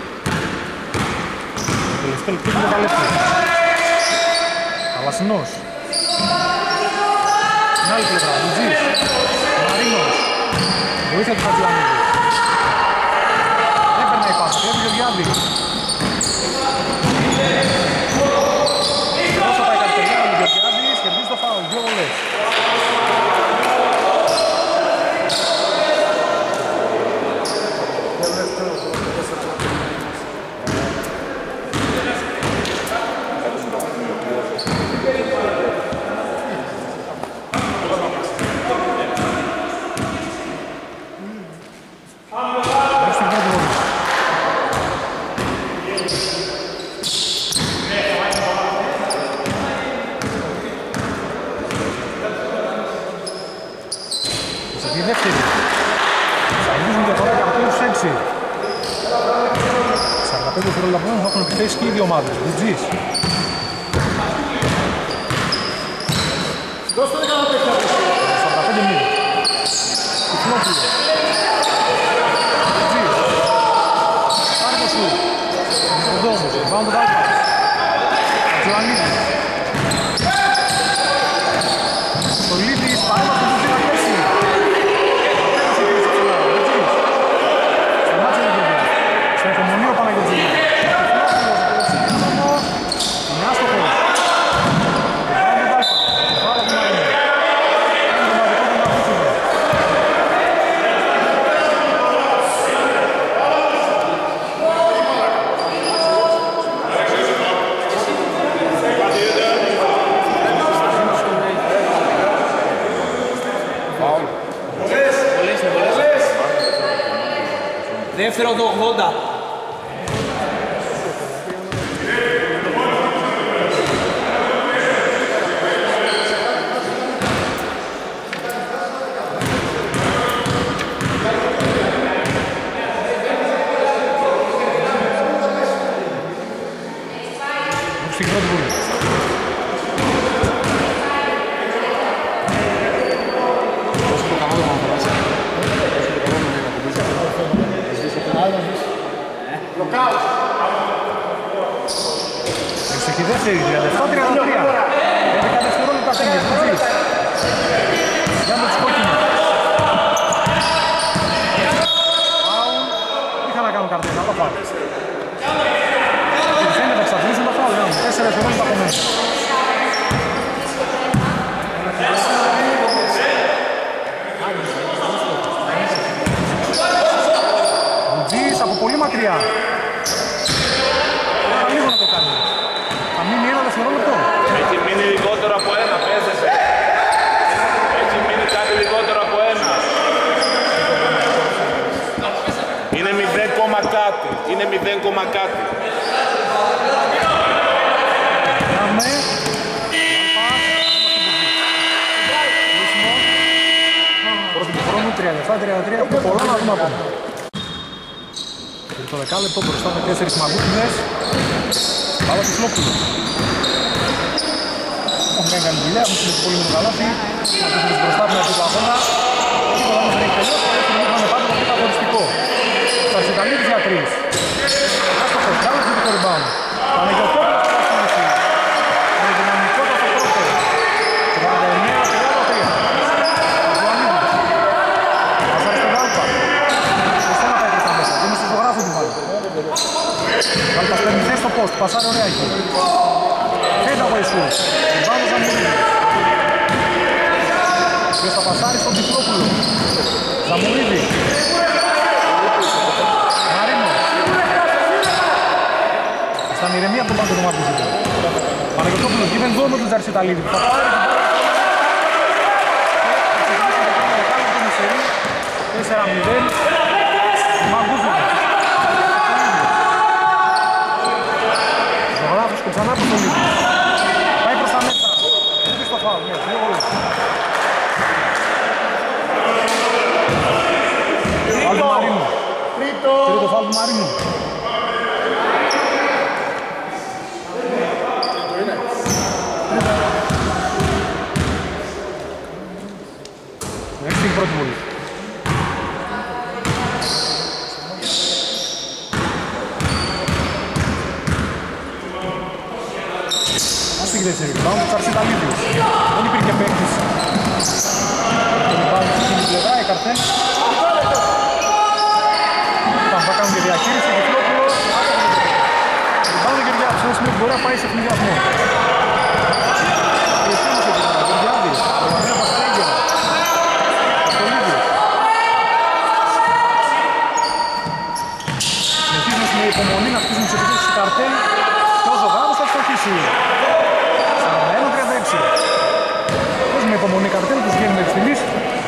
Το τελευταίο λεπτό του Μεγαλέπτη. Θαλασσινός. Στην άλλη πλευρά, Μπουτζής. Μαρίνος. Βοήθεια του Χατζιωαννίδη. Έπαιρνε η πάση, πρέπει ο Γεωργιάδη. Όσο πάει κατευθυνά ο Γεωργιάδης, κερδίζει το φάουλ, δύο βολές. σαράντα πέντε δευτερόλεπτα θα έχουν επιθέσει και οι δύο ομάδες. Μπουτζής. σαράντα πέντε μήνες. Τυφλόπουλος. Μπουτζής. Πάρει το σου. Μισοδόμος. Λιβάνο του Δάλπας. Δεύτερο το ογδόντα. Στην πρώτη βουλή. Όσο το κανάλι να φοβάσαι. Όσο το κανάλι να κομπήσει. Σβήσει την άλλη να σβήσει. Λοκάουτ. Εξοχή δεύτερη, τριάντα επτά τριάντα τρία. έντεκα δευτερόλεπτα τέγγες, Μουτζής. Για με τους κόκκινους. Φάουλ. Είχα να κάνω καρτέλα, το φάουλ. Φαίνεται να εξαφνίσουν τα φάουλ, τέσσερα δευτερόλεπτα από μέσα. Μουτζής από πολύ μακριά. Άρα λίγο να το κάνει. Θα μείνει ένα δευτερόλεπτο. Έχει μείνει λιγότερο από ένα, παίζεσαι. Έχει μείνει κάτι λιγότερο από ένα. Είναι μηδέν κόμμα κάτι. Είναι μηδέν κόμμα κάτι. Πάμε. Πρώτη του χρόνου, τριάντα επτά τριάντα τρία, έχουμε πολλά να δούμε ακόμα. Το δεκάλεπτο μπροστά με τέσσερις μαγκούτινες. Πάλα του Φλόπουλου. Έχουν κάνει καλή δουλειά, έχουν συμμετεί πολύ με το καλάθι. Μαγκούτινες μπροστά από την αρχή του αγώνα. Και το όμως δεν έχει τελειώσει, αλλά έτσι είχαμε πάντα πολύ καθοριστικό. Τσαρσιταλίδης για τρεις. Άστοχος, κάλος και το rebound. Παναγιωτόπουλος θα στήσει. Με δυναμικότητα στο πρώτο. τριάντα εννέα τριάντα τρία. Ζουανίδης. Πασάρι στον Γάλπα. Σωστά να πάει προς τα μέσα. Δεν είναι στο ζωγράφο του βάλει. Γάλπας παίρνει θέση στο post. Πασάρι ωραία εκεί. Fade away shoot. Rebound ο Ζαμουρίδης. Και θα πασάρει στον Τυφλόπουλο. Ζαμουρίδη. Μαρίνο. Στα ηρεμία από τον πάντο του Μαρτζίδη. Παναγιωτόπουλος given zone με τον Τζαρσιταλίδη. Θα πάρει την μπάλα. Και θα ξεκινήσει το δεκάλεπτο με σερί. τέσσερα μηδέν. Μαγκούζοβος. Ζωγράφος και ξανά από τον Λίδη. Πάει προς τα μέσα. Ούτε στο φάουλ. Ναι, δύο γόλες. Φάουλ του Μαρίνου. Τρίτο φάουλ του Μαρίνου. Μέχρι την πρώτη βολή. Ας φύγει δεύτερη rebound, ο Τσαρσιταλίδης. Δεν υπήρχε παίκτης. Το rebound στην πλευρά, η καρτέλ. Θα κάνουν και διαχείριση, ο Φλόπουλος. Rebound και διάψη, ένα σημείο που μπορεί να πάει σε εθνικιασμό. Και εκείνος ο Γεωργιάδης, ο Βανέα Παστέγγερα. Συνεχίζουμε με υπομονή να χτίσουν τις επιθέσεις του καρτέλ και ο Ζωγάνος θα στοχίσει. σαράντα ένα τριάντα έξι. Χτίζουμε υπομονή καρτέλ, τους βγαίνει μέχρι στιγμής.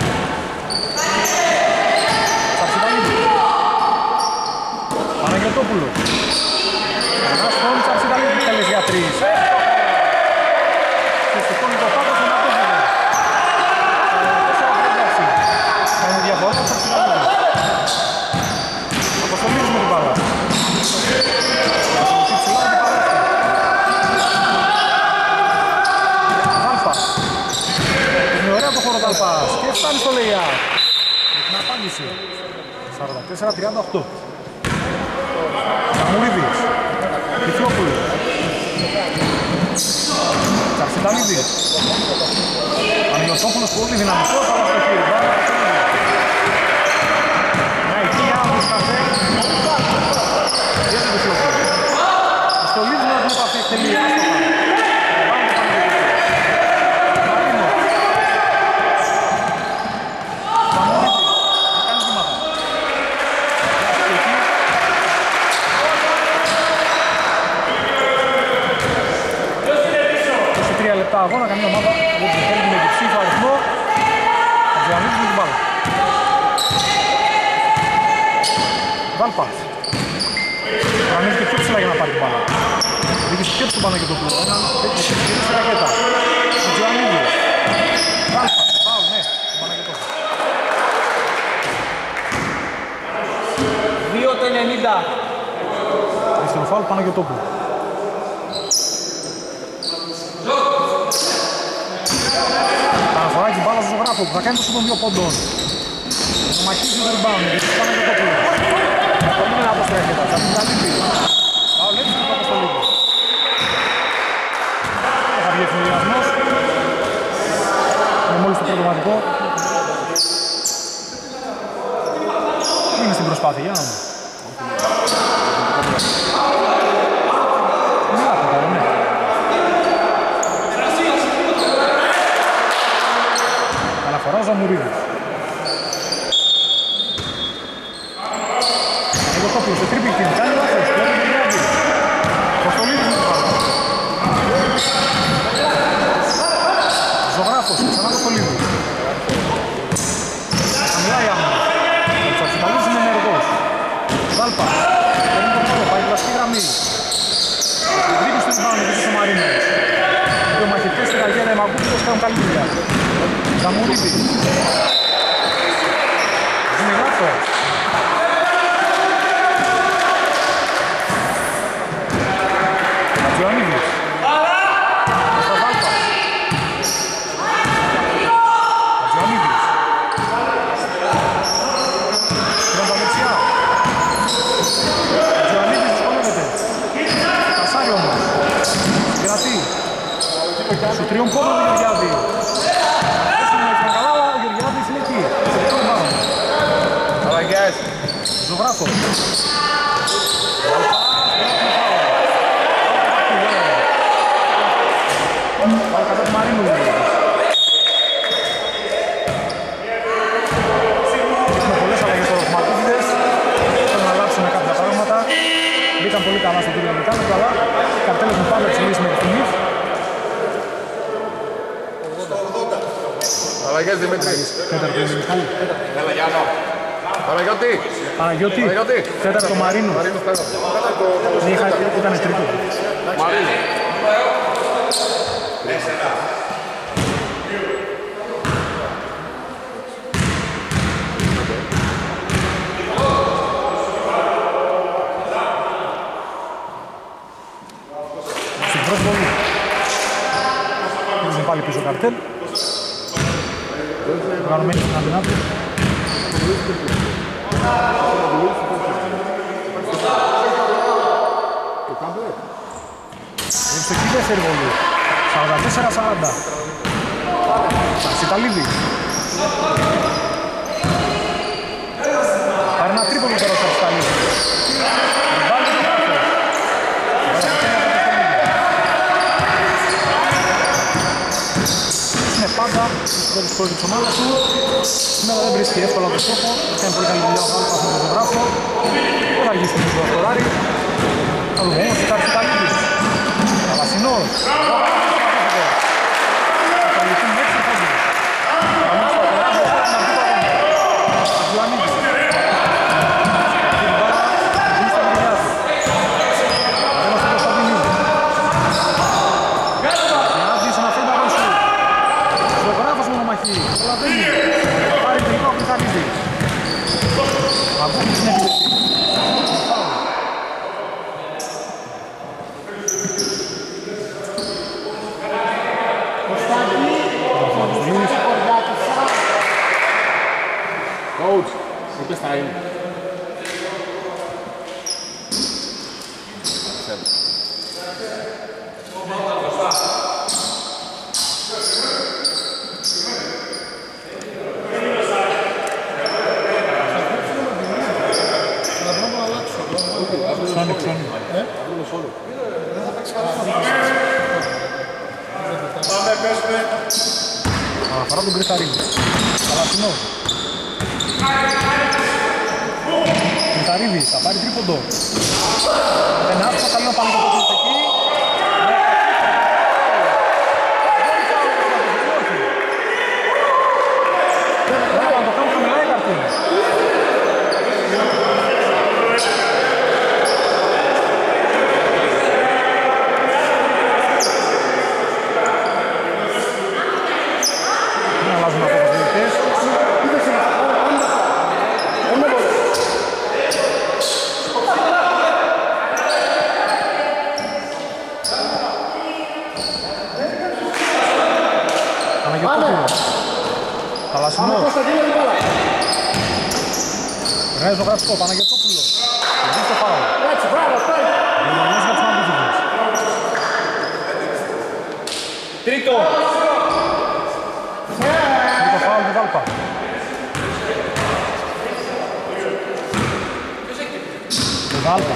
Τσαρσιταλίδη. Παναγιωτόπουλος. Ανάς τον Τσαρσιταλίδη θέλεις για τρεις. Και σηκώνει το πάτο στον Ατόβιδο. Κάνει διαφορά το Τσαρσιταλίδη. Αποστολίζουμε την μπάλα. Γάλπας. Είναι ωραία το χώρο Γάλπας. Και φτάνει στο Λεϊά. Με την απάντηση. σαράντα τέσσερα τριάντα οκτώ. Ζαμουρίδης. Τυφλόπουλος. Τσαρσιταλίδης. Παναγιωτόπουλος πολύ δυναμικός, αλλά στο χείρι. Μια οικία από τους καφέ. Και το Τυφλόπουλο. Στο Λίδης να την επαφή εκτελεί. Αγώνα, καμία ομάδα δεν θέλει με ψήφο αριθμό. Θα διαλύσουμε την μπάλα. Βάλπας. Γραμμίζει και πιο ψηλά για να πάρει την μπάλα. Δίκησε πιο ψηλά και το πλούτο. Έναν τέτοιο ψηλή στη ρακέτα. Ο Τζιωαννίδης. Βάλπας. Πάω, ναι. Το Παναγιωτόπουλο. δύο το ενενήντα. Δεύτερο φάουλ Παναγιωτόπουλο. Αναφορά την μπάλα στο Ζωγράφο που θα κάνει το σούτ των δύο πόντων. Ο Μαχής του rebound και του Παναγιωτόπουλου. Πολύ δυνατός στη ρακέτα. Θα την καλύπτει. Πάω λέει και πάμε στο λίγο. Θα βγει ευθυνδιασμός. Είναι μόλις το πρώτο μαθητικό. Είναι στην προσπάθεια, για να δούμε. Αναφορά ο Ζαμουρίδης. Παναγιωτόπουλος σε τρίπλη την κάνει λάθος. Κοστολίδης με το πάνω. Ζωγράφος, ξανά Κοστολίδης. Χαμηλά η άμυνα. Ο Τσατσιταλής είναι ενεργός. Βάλπα. Παίρνει τον πόλο, πάει πλαστική γραμμή. Γρήγορη στον πάνω, πίσω στο Μαρίνο. Οι μαχητές στην Αγία Μαγκούπιλος κάνουν καλή δουλειά. Ζαμουρίδης. Είναι λάθος. Ατζιονίδης. Στο Βάλπα. Ατζιονίδης. Στην τα δεξιά. Ατζιονίδης δυσκολεύεται. Κασάρι όμως. Συγκρατεί. Σου τριών πόδων ο Γεωργιάδη. Αλλαγές. Ζωγράφος. Πάω κατά του Μαρίνου. Έχουμε πολλές αλλαγές τώρα στους Μαρκούδιδες. Θέλουν να αλλάξουν κάποια πράγματα. Μπήκαν πολύ καλά στο τρίτο μηχάνικο, αλλά οι καρτέλες μου πάντα ψηλείς μέχρι στιγμής. Αλλαγές Δημήτρη. Τέταρτο είναι Μιχάλη. Παναγιώτη. Παναγιώτη. Παναγιώτη. Τέταρτο Μαρίνου. Μαρίνος τέταρτο. Ναι, είχα, ήταν τρίτο. Μαρίνο. Στην πρώτη βολή. Είναι πάλι πίσω καρτέλ. Οργανωμένοι στην αντινάτη. Ήρθε εκεί δεύτερη βολή. σαράντα τέσσερα σαράντα. Σιταλίδη. Πάρει ένα τρίπολο τώρα στο Σιταλίδη. Βάλει το κάτω. Είναι πάντα στις πρώτες πόρες της ομάδας του. Σήμερα δεν βρίσκει εύκολα το στόχο. Κάνει πολύ καλή δουλειά ο Βάλπας με τον Ζωγράφο. Δεν θα αργήσει την προσκοράρη. Θα δούμε όμως υπάρχει Σιταλίδης. Καλασινός. Θα καλυφθούν έξι πόντους. Καμίς θα περάσει να πει το αγώνα. Ιωαννίδης. Την μπάλα δίνει στα γυριά του. Αδένας του Κωνσταντινίου. Γιάννης αναφέρει τα γρόσου. Ζωγράφος μονομαχή. Προλαβαίνει. Πάρει τελικό από την Χαλίδη. Αγκούπης είναι επιλεκτή. Coach, ¿qué está ahí? Ψώνει, ψώνει. Πάμε, πέσουμε. Αναφορά τον Κρυθαρίνη. Καλασινός. Κρυθαρίδης, θα πάρει τρίποντο. Ένα άσπρο, καλό να πάνε το πόδι εκεί. Πρέπει να το κάνουν χαμηλά οι καρτίνες. Περνάει ζωγραφικό, Παναγιωτόπουλο. Βγει στο φάουλ. Έτσι, μπράβο, πάει. Διαμονές για τους Μαγκούζιδες. Τρίτο. Τρίτο φάουλ του Βάλπα. Του Βάλπα.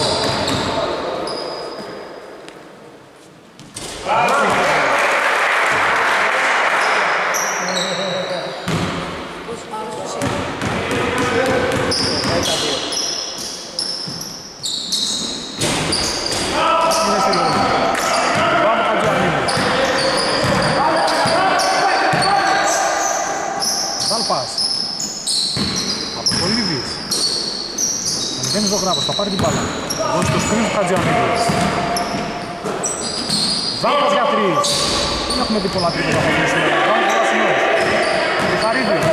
Αποστολίδης. Ανεβαίνει Ζωγράφος, θα πάρει την μπάλα. Δώσει το σκριν του Χατζιανίδης. Ζάλπας για τρεις. Δεν έχουμε δει πολλά τρίποτα από την ιστορία. Πάμε πολλά σημεία. Κρυφαρίδης.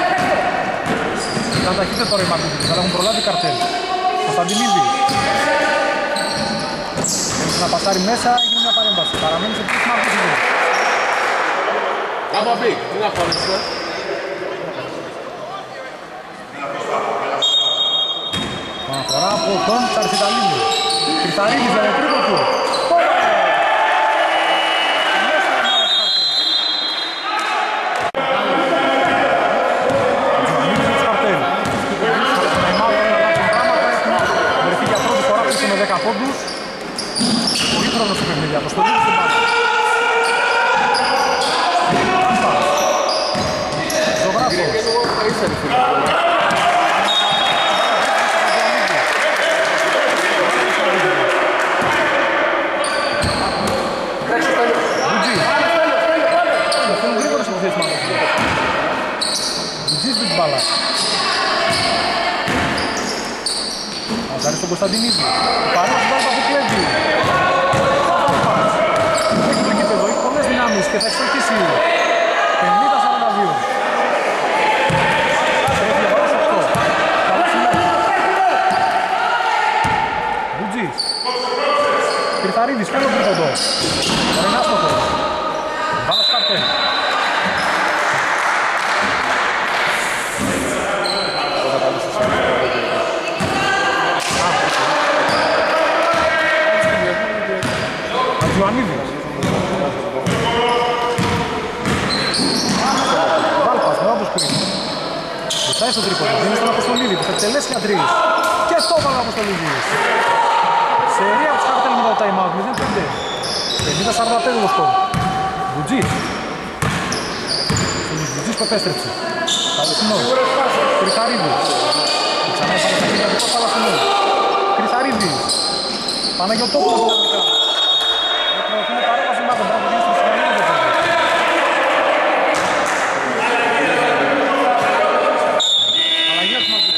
Ήταν ταχύτερο τώρα οι Μαγκούζιδες, αλλά έχουν προλάβει καρτέλ. Κωνσταντινίδης. Θέλει να πασάρει μέσα, έγινε μια παρέμβαση. Παραμένει σε τρεις Μαγκούζιδες. Γάμα μπικ, τι να χωρίσετε. Αναφορά από τον Τσαρφιταλίδη. Κρυθαρίδης για το τρίτο του. Βρεθεί για πρώτη φορά πίσω με δέκα πόντους. Πολύ χρόνο στο παιχνίδι. Αποστολίδης στην μπάλα. Ζωγράφος. Βουτζής με την μπάλα. Αζάρι στον Κωνσταντινίδη. Παρός μπάλα που κλέβει. Έχει το κήπεδο, έχει πολλές δυνάμεις και θα εξοχίσει. πενήντα σαράντα δύο. Τρέχει για παρός οκτώ. Καλά συνέχεια. Βουτζής. Κρυθαρίδης, πέρα το τρίποντο. Ρενάστοχο. Μπάλα σκάρτελ. Ιωαννίδης. Βάλπας, με όπως πριν. Βουτάει στο τρίποντο, δίνει στον Αποστολίδη που θα εκτελέσει για τρεις. Και στο βάλε ο Αποστολίδης. Σερία από τους καρτέλ με το time out, μηδέν πέντε. πενήντα σαράντα πέντε το σκορ. Βουτζής. Βουτζής που επέστρεψε. Παλαισινός. Κρυθαρίδης. Και ξανά είπαμε στα χέρια του Παλαισινός. Κρυθαρίδης. Παναγιωτόπουλος δυναμικά. Είναι παρέμβαση μάτων, πρέπει να γίνει στην σημερινή δεν θέλει. Αλλαγή από την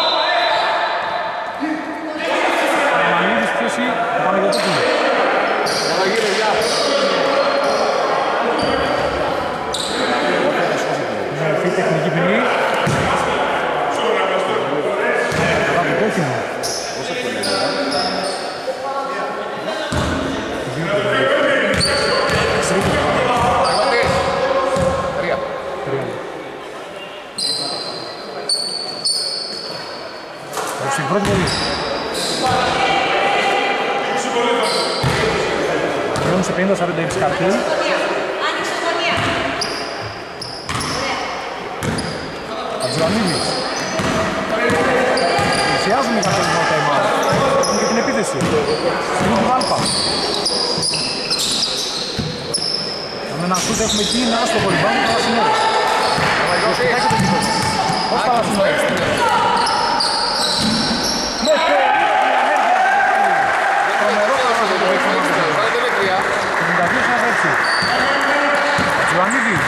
Μαγκούζιδες. Μανίδης πίεση, ο Παναγιωτόπουλος. Αλλαγή ρε, γεια. Είναι ορθή τεχνική ποινή. Κατά το κόκκινο. Στην πρώτη βολή. Βγαίνουν σε πενήντα σαράντα έξι καρτέλ. Ατζιανίδης. Πλησιάζουν οι καρτέλ με το time out. Έχουν και την επίθεση. Στην του Βάλπα. Με ένα σούτ έχουμε εκεί, ένα στο βολιμπάνι, Παλασινός. Προσφυγά και το κήπεδο. Ως Παλασινός. Με περίπου ενέργεια. Τρομερό Παλασινός το έχει μάθει. πενήντα δύο σαράντα έξι. Ατζιανίδης.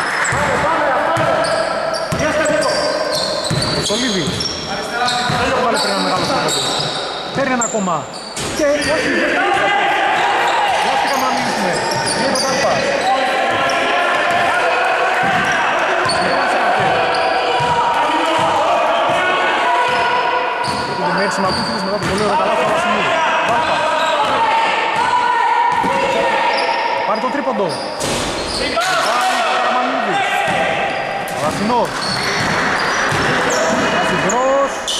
Αποστολίδης. Δεν το βάλε πριν ένα μεγάλο σκοπό. Παίρνει ένα ακόμα. Και όχι, δεν είναι. Λάστηκαμε να μιλήσουμε. Είναι το Βάλπα. Έχει δημιουργήσει Μαγκούζιδες μετά το πολύ ωραίο καλά φορά σημείο. Βάλπα. Πάρει το τρίποντο. Πάρει το Καραμανίδης. Παλασινός. Κασιμπρός.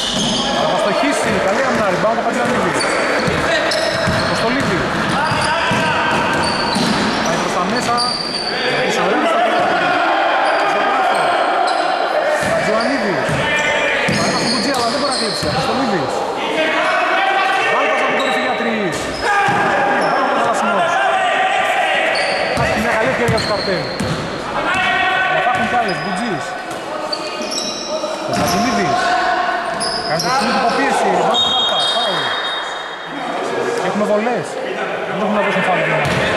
επίθεση. Αποστολίδης. Βάλπας από την κορυφή για τρεις. Βάλπας Θαλασσινός. Έχει μια καλή ευκαιρία για τους καρτέλ. Αλλά υπάρχουν κι άλλες. Μπουτζής. Κωνσταντινίδης. Κάνει το σύνδη υποπίεση. Βάλπας Βάλπας. Φάουλ. Και έχουμε βολές. Δεν έχουμε να δώσουν φάουλ.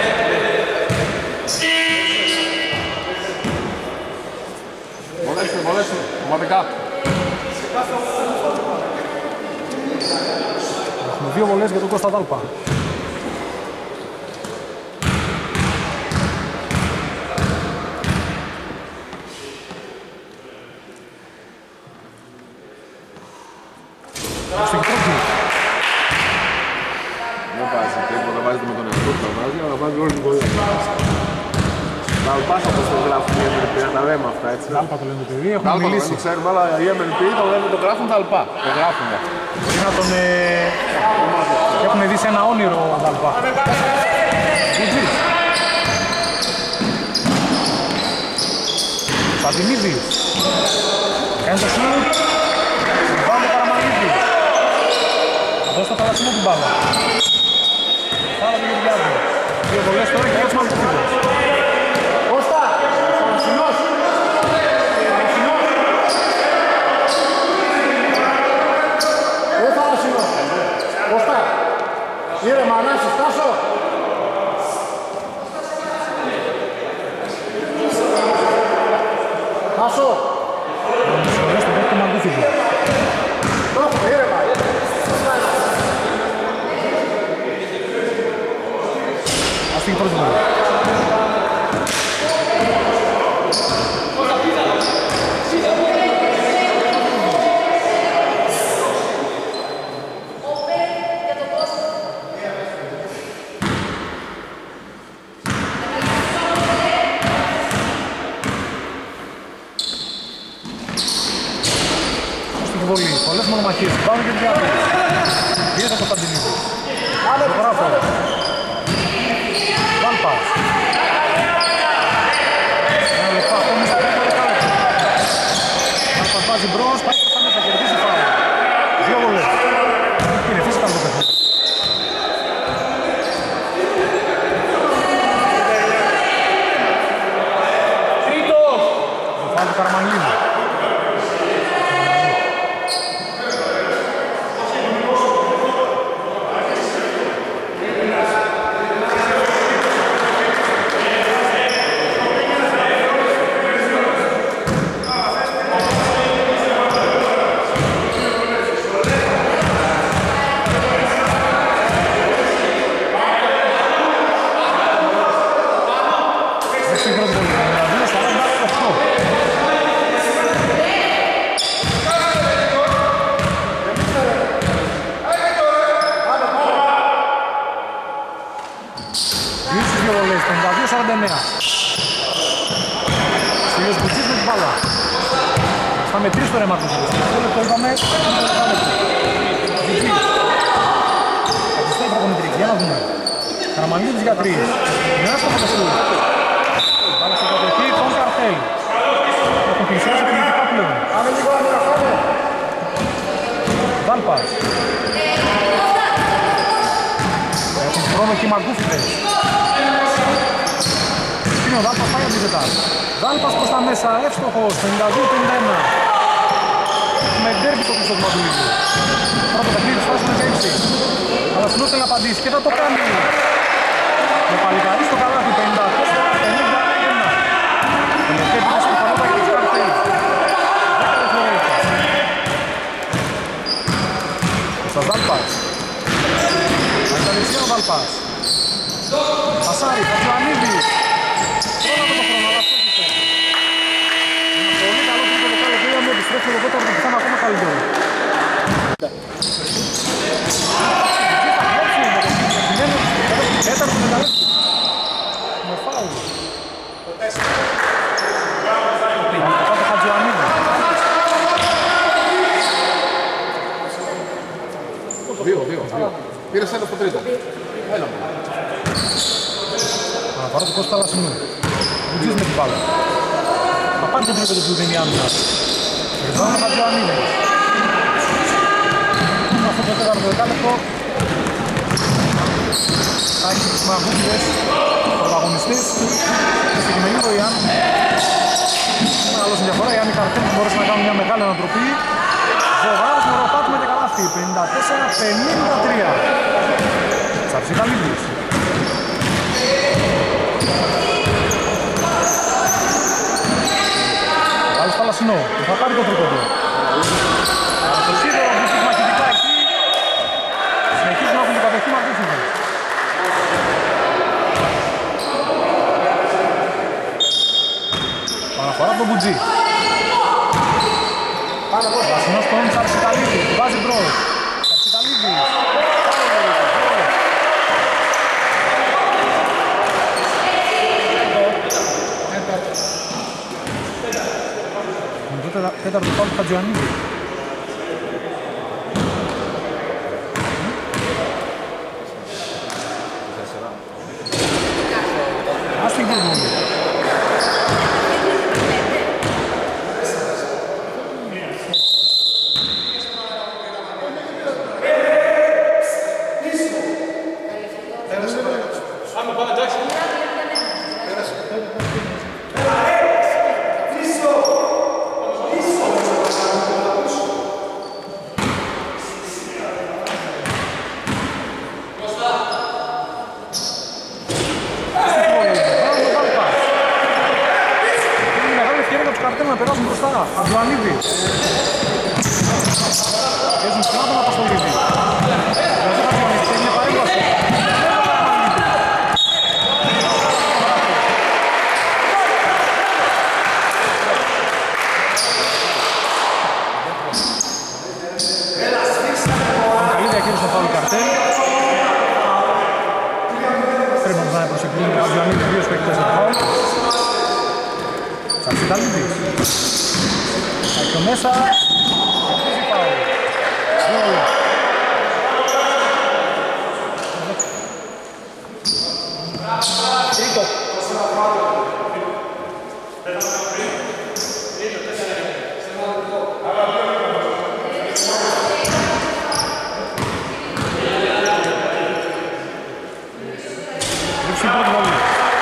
Βολέστε, βολέστε. Ομαδικά. Έχουμε δύο βολές για τον Κώστα Δάλπα. Δεν βάζει τίποτα, βάζετε με τον εαυτό που θα βάζει, αλλά βάζει όλη την κολλή. Δάλπας όπως το γράφουν οι εμ ελ πι, τα λέμε αυτά έτσι. Δάλπα το λένε το παιδί, έχουμε Δάλπα μιλήσει. δεν το ξέρουμε, αλλά οι εμ ελ πι το λένε, το γράφουν Δαλπά. Το γράφουν. Πρέπει να τον... Ε... Έχουμε δει σε ένα όνειρο Δάλπα. Μπουτζής. Παντινίδης. Κάνει το σουτ. Πάμε Καραμανίδη. Δώσε το Θαλασσινό την μπάλα. Πάρα πολύ διάβολο. Δύο βολές τώρα και για τους Μαλκούφιδες. Κώστα! Θαλασσινός! Θαλασσινός! Ε, Θαλασσινός! Κώστα! Ήρεμα, Ανάσης, Τάσο! Τάσο! Βολές στον πρώτο Μαλκούφιδο. Τόπο, ήρεμα! Αυτή η πρώτη βολή. Βολή, πολλές μονομαχίες, πάμε και διάφορες. Πίεσε ο Κωνσταντινίδης. Φωτογράφο. Βάλπας. Ένα λεπτό ακόμη στο τρίτο δεκάλεπτο. Βάλπας βάζει μπρος, πάει προς τα μέσα, κερδίζει φάουλ. Δύο βολές. Είναι φύσικα το παιχνίδι. Τρίτος! Το φάουλ του Καραμανλίδη. Στήλιος Μπουτζής με την μπάλα. Θα μετρήσει το ρέμα του. Αυτό λεπτό είπαμε. Μπουτζής. Αντιστάει η προπονητρική. Για να δούμε. Καραμανλίδης για τρεις. Μια στο φωτοσού. Μπάλα στο κατοχή. Τον καρτέλ. Έχουν πλησιάσει επιθετικά πλέον. Βάλπας. Έχουν χρόνο και οι Μαρκούφιδες. Είναι ο Δάλπας, πάει αντίθετα. Δάλπας προς τα μέσα, εύστοχος, πενήντα δύο πενήντα ένα. Με ντέρμπι το πίσω του Μαντουλίδου. Πρώτο παιχνίδι, φάση με έξι. Αλλά συνός θέλει να απαντήσει και θα το κάνει. Με παλικαρί στο καλάθι, πενήντα τέσσερα πενήντα ένα. Τελευταία πίεση του Πανότα και της Καρτέλ. Δέκα δευτερόλεπτα. Κώστας Δάλπας. Από τα δεξιά ο Δάλπας. Πασάρι, Πατζουανίδης. Όλα από το χρόνο, αλλά στόχισε. Ένα πολύ καλό τρίτο δεκάλεπτο, είδαμε επιστρέφει το δεύτερο που πιθάμε ακόμα καλύτερο. Τέταρτο δεκάλεπτο. Με φάουλ. Πάτε Χατζιανίδη. Δύο, δύο, δύο. Πήρες ένα στο τρίτο. Ένα μόνο. Αναφορά του Κώστα Θαλασσινού. Μπουτζής με την μπάλα. Θα πάρει το τρίπεδο που δίνει άμυνα. Εδώ είναι ο Χατζιανίδης. στο τέταρτο δεκάλεπτο. Θα έχει τους Μαγούκηδες πρωταγωνιστές. Και συγκεκριμένη ο Ιάν. Με άλλο στην διαφορά, η Ιάννη Καρτέλ που μπορούσε να κάνει μια μεγάλη ανατροπή. Ζωγάρος με ροπάτημα και καλάθι. πενήντα τέσσερα πενήντα τρία. Τσαψικαλίδης. Άλλος Παλασσινό, που θα πάρει το τρίποντο. Το σίδερο βρίσκεται μαχητικά εκεί. Συνεχίζουν να έχουν την κατοχή Μαγούκηδες. Παραφορά από τον Μπουτζή. Παλασσινός στον Τσαψικαλίδη, του βάζει μπρος. Τσαψικαλίδης. Τέταρτο φάουλ του Χατζιανίδη. Ας την κύριε μου. Αντουανίδης. Παίζουν στην άτομα Αποστολίδη. Εδώ Αντουανίδης έχει μια παρέμβαση. Καλή διαχείριση στον φάουλ Καρτέλ. Πρέπει να είναι προσεκτικοί ο Αντουανίδης, δύο παίκτες στο φάουλ. Τσαψικαλίδης. Έχει το μέσα. Αρχίζει φάουλ. Γκολ. Τρίτο. Ρίψη πρώτη βολή.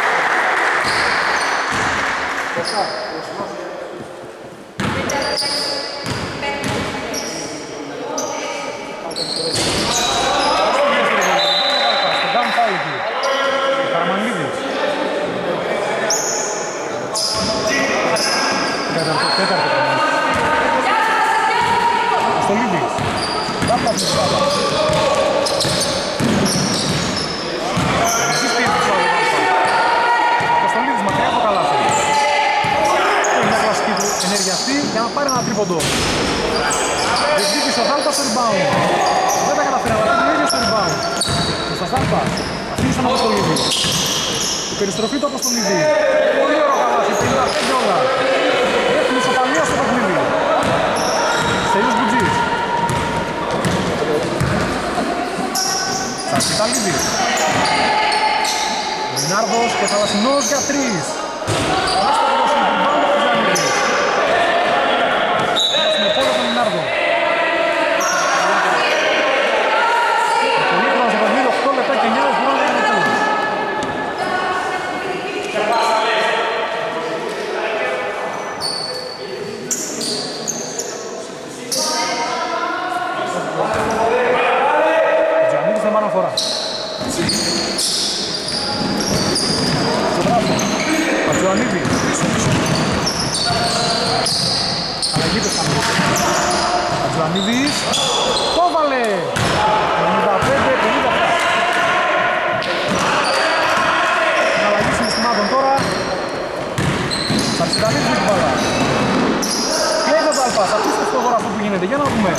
Αποστολίδης. Λάπα από την μπάλα. Αποστολίδης μακριά από το καλάθι. Έχει μια κλασική ενέργεια αυτή για να πάρει ένα τρίποντο. Διεκδίκησε ο Δάλπας στο rebound. Δεν τα καταφέρει, αλλά είναι ίδιο στο rebound. Στα Δάλπα. Αφήνει στον Αποστολίδη. Η περιστροφή του Αποστολίδη. Πολύ ωραίο καλάθι, πενήντα πέντε όλα. Έχει ισοπαλία στο παιχνίδι. Στέλιος Μπουτζής. Τσαψικαλίδης. Λινάρδος και Θαλασσινός για τρεις. Καλώς το δώσουν την μπάλα του Ζανίδη. Έχουμε πόλο τον Λινάρδο. Πολύ χρόνο στο παιχνίδι, οκτώ λεπτά και εννιά δευτερόλεπτα για το τέλος. Τζανίδης δεν αναφορά. Πατζουανίδη. Αλλαγή του Σαμίδη. Πατζουανίδης. Το βάλε. πενήντα πέντε πενήντα επτά. Αλλαγή συναισθημάτων τώρα. Τσαψικαλίδης με την μπάλα. Κλαίει το Δάλπας. Απίστευτο τώρα αυτό που γίνεται. Για να δούμε.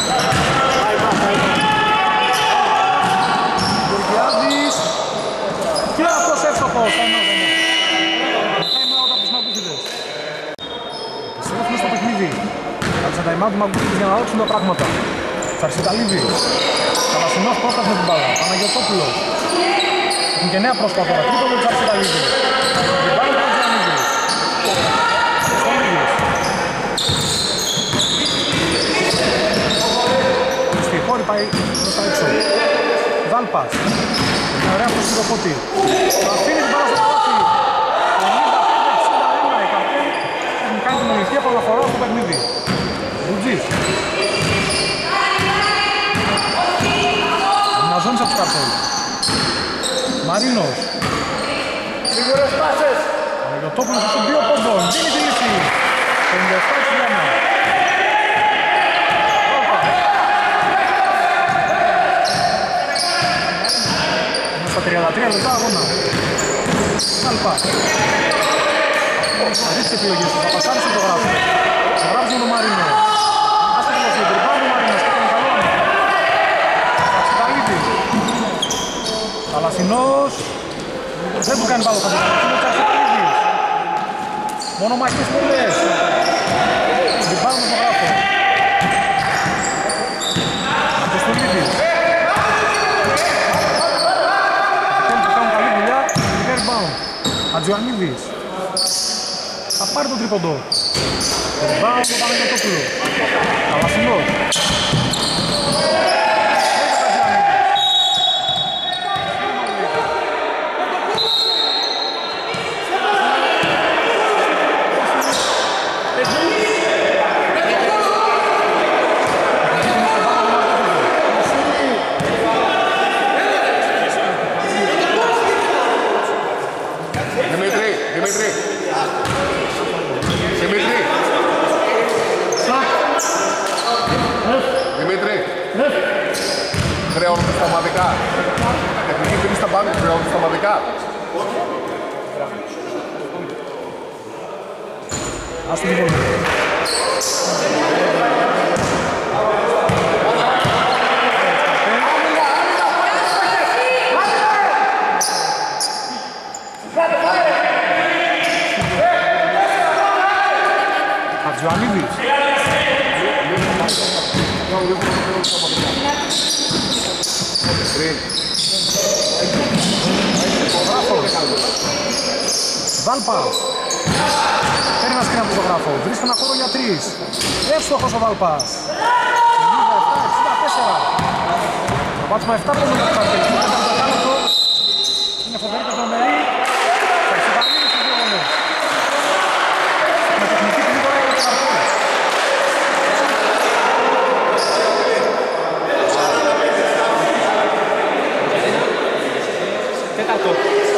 Γεωργιάδης. Και αυτός εύστοχος. Time out από τους Μαγούκηδες. Επιστρέφουμε στο παιχνίδι. Κάτσε time out του Μαγούκηδες για να αλλάξουν τα πράγματα. Τσαψικαλίδης. Θαλασσινός πρόστας με την μπάλα. Παναγιωτόπουλος. Έχουν και νέα πρόσωπα τώρα. Τρίποντο του Τσαψικαλίδη. Την μπάλα του Τζανίδη. Στολίδης. Δυστυχώς πάλι πάει προς τα έξω. Βάλπας. Μια ωραία αυτό στο πότι. Θα αφήνει την μπάλα στο καλάθι. ενενήντα πέντε εξήντα ένα η Καρτέλ έχουν κάνει την μονική επαναφορά στο παιχνίδι. Μπουτζής. Γυμναζώνεις από τους Καρτέλ. Μαρίνος. Σίγουρες πάσες. Αναγιωτόπουλος στους δύο πόντων. Δίνει τη λύση. πενήντα επτά εξήντα ένα. Στα τριάντα τρία λεπτά αγώνα. Αλπά. Θα δεις τις επιλογές του. Θα πασάρει στο γράφο. Θα γράψει τον Μαρίνο. Άστε το λεφτό. Τριπάνω ο Μαρίνος. Θα κάνει καλό άμυνα. Τσαξιταλίδης. Θαλασσινός. Δεν του κάνει πάλι χαμηλά. Είναι ο Τσαξιταλίδης. Μόνο μαχές πολλές. Τριπάνω στο γράφο. Αποστολίδης. Ατζιωαννίδης θα πάρει τον τρίποντο. Rebound το Παναγιωτόπουλο. Καλασινός. Χρεώνονται σταματικά. Τεχνική ποινή στα μπάνια χρεώνονται σταματικά. Ας το λοιπόν. Ατζιωαννίδης. Βάλπας. Παίρνει ένα σκριν από το γράφο. Βρίσκει ένα χώρο για τρεις. Εύστοχος ο Βάλπας. ενενήντα επτά εξήντα τέσσερα. Το βάτσμα επτά πόντων για το Καρτέλ. Είναι φοβερή και τρομερή. Θα εξυπαλλήρει στους δύο γονείς. Με τεχνική ποινή τώρα για το Καρτέλ. Τέταρτο.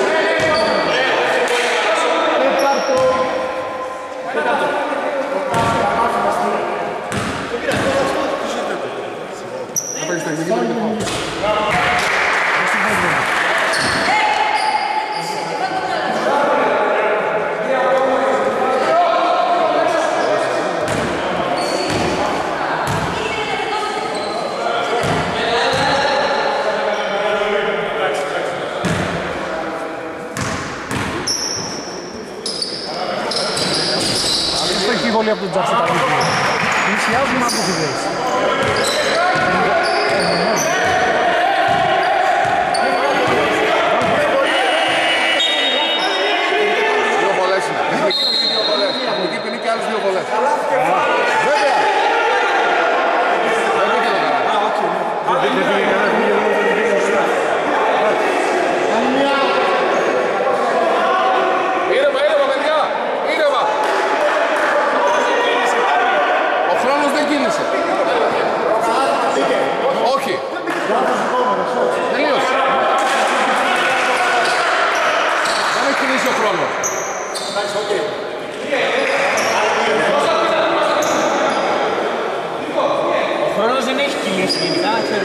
Από τον Τζαξιταλίδη. Πλησιάζουν από φιδές. Δύο βολές είναι. Τεχνική ποινή δύο βολές. Τεχνική ποινή και άλλες δύο βολές. Βέβαια. Δεν πήγε το καλά. Ήρεμα, ήρεμα παιδιά. Ήρεμα. Ο χρόνος δεν κίνησε. Όχι. Τελείωσε. Δεν έχει κινήσει ο χρόνος. Ο χρόνος δεν έχει κινήσει γενικά, ξέρω.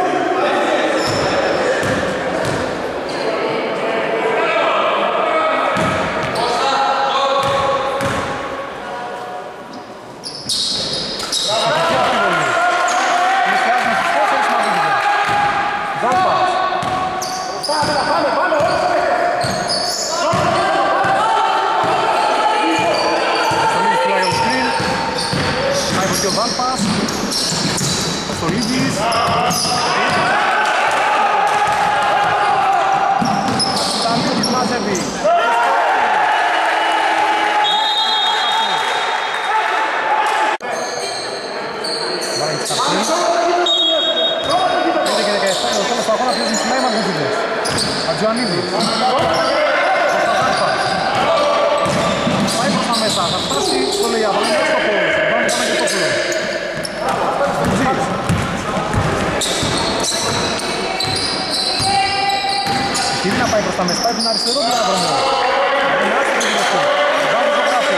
Ο Βάλπας, ο Στολίδης, Σταλίδης μαζεύει. Βάρει τη σταθμή. Χατζιωαννίδης. Πάει προς τα μέσα, θα φτάσει στο Λεϊάδο, είναι στο πόλο. Πάμε πάμε και το πόλο. Κύριε να πάει προς τα μέσα, πάει την αριστερό διάδρομο. Είναι άσχετο την αυτό. Βάζει το γράφο.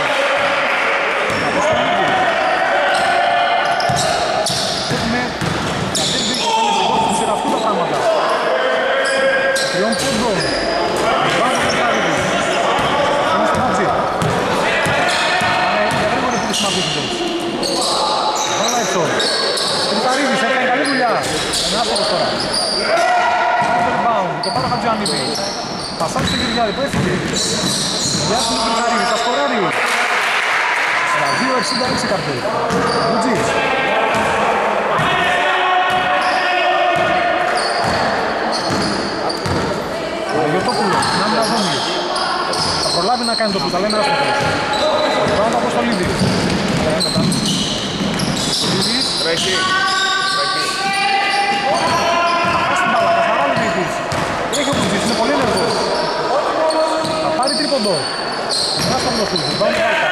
Έχουμε κατέβει και θέλει στην κόρη σε αυτού τα πράγματα. Τριών πόντων. Βάζει το γράφο. Είναι στο μάτσι. Είναι γρήγορη που χρησιμοποιούνται. Βάλα έξω. Τριταρίδης, έκανε καλή δουλειά. Είναι άσχετος τώρα. Το πάνω Χατζιωαννίδη. Πασάρι στο Γυριάδη που έφυγε. Γεια σου Τριταρίδη, θα σκοράρει. Στα δύο εξήντα έξι καρτέλ. Μπουτζής. Αγιωτόπουλος, να μην αζώνει. Θα προλάβει να κάνει το που τα λέμε άστοχος. Θα πάμε από στο Λίδη. Τρέχει. Έχει ο Μπουτζής, είναι πολύ ενεργός. Θα πάρει τρίποντο. Να στον το σούτ, πάμε κάτω.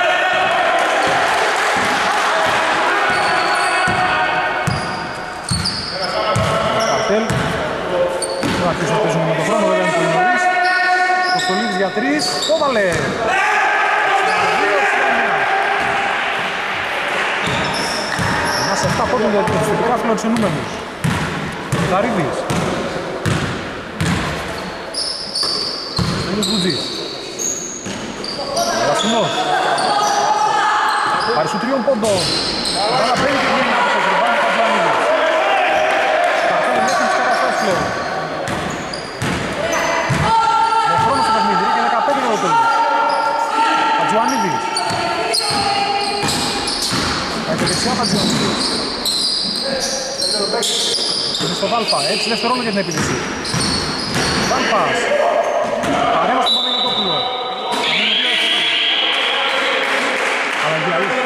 Καρτέλ. Θα αρχίσουν να παίζουν με τον χρόνο, βέβαια είναι πολύ νωρίς. Ο Στολίδης για τρεις, το βάλε. Ένας εφτά πόντων για τους φωτικά φιλοξενούμενους. Ταρίδης. Στέλιος Μπουτζής. Βασινός. Πάρει σου τριών πόντων. Βάλα πέντε και γίνει από το κρυβάνι Χατζιωαννίδης. Καρτέλ μέχρι τις καταστάσεις πλέον. Με χρόνο στο παιχνίδι και δεκαπέντε για το τέλος. Χατζιωαννίδης. Πάει και δεξιά Χατζιωαννίδης. Είναι στο Βάλπα, έξι δευτερόλεπτα για την επίθεση. Βάλπας. Παρέμβαση στον Παναγιωτόπουλο. Αλλαγή, αλλαγή.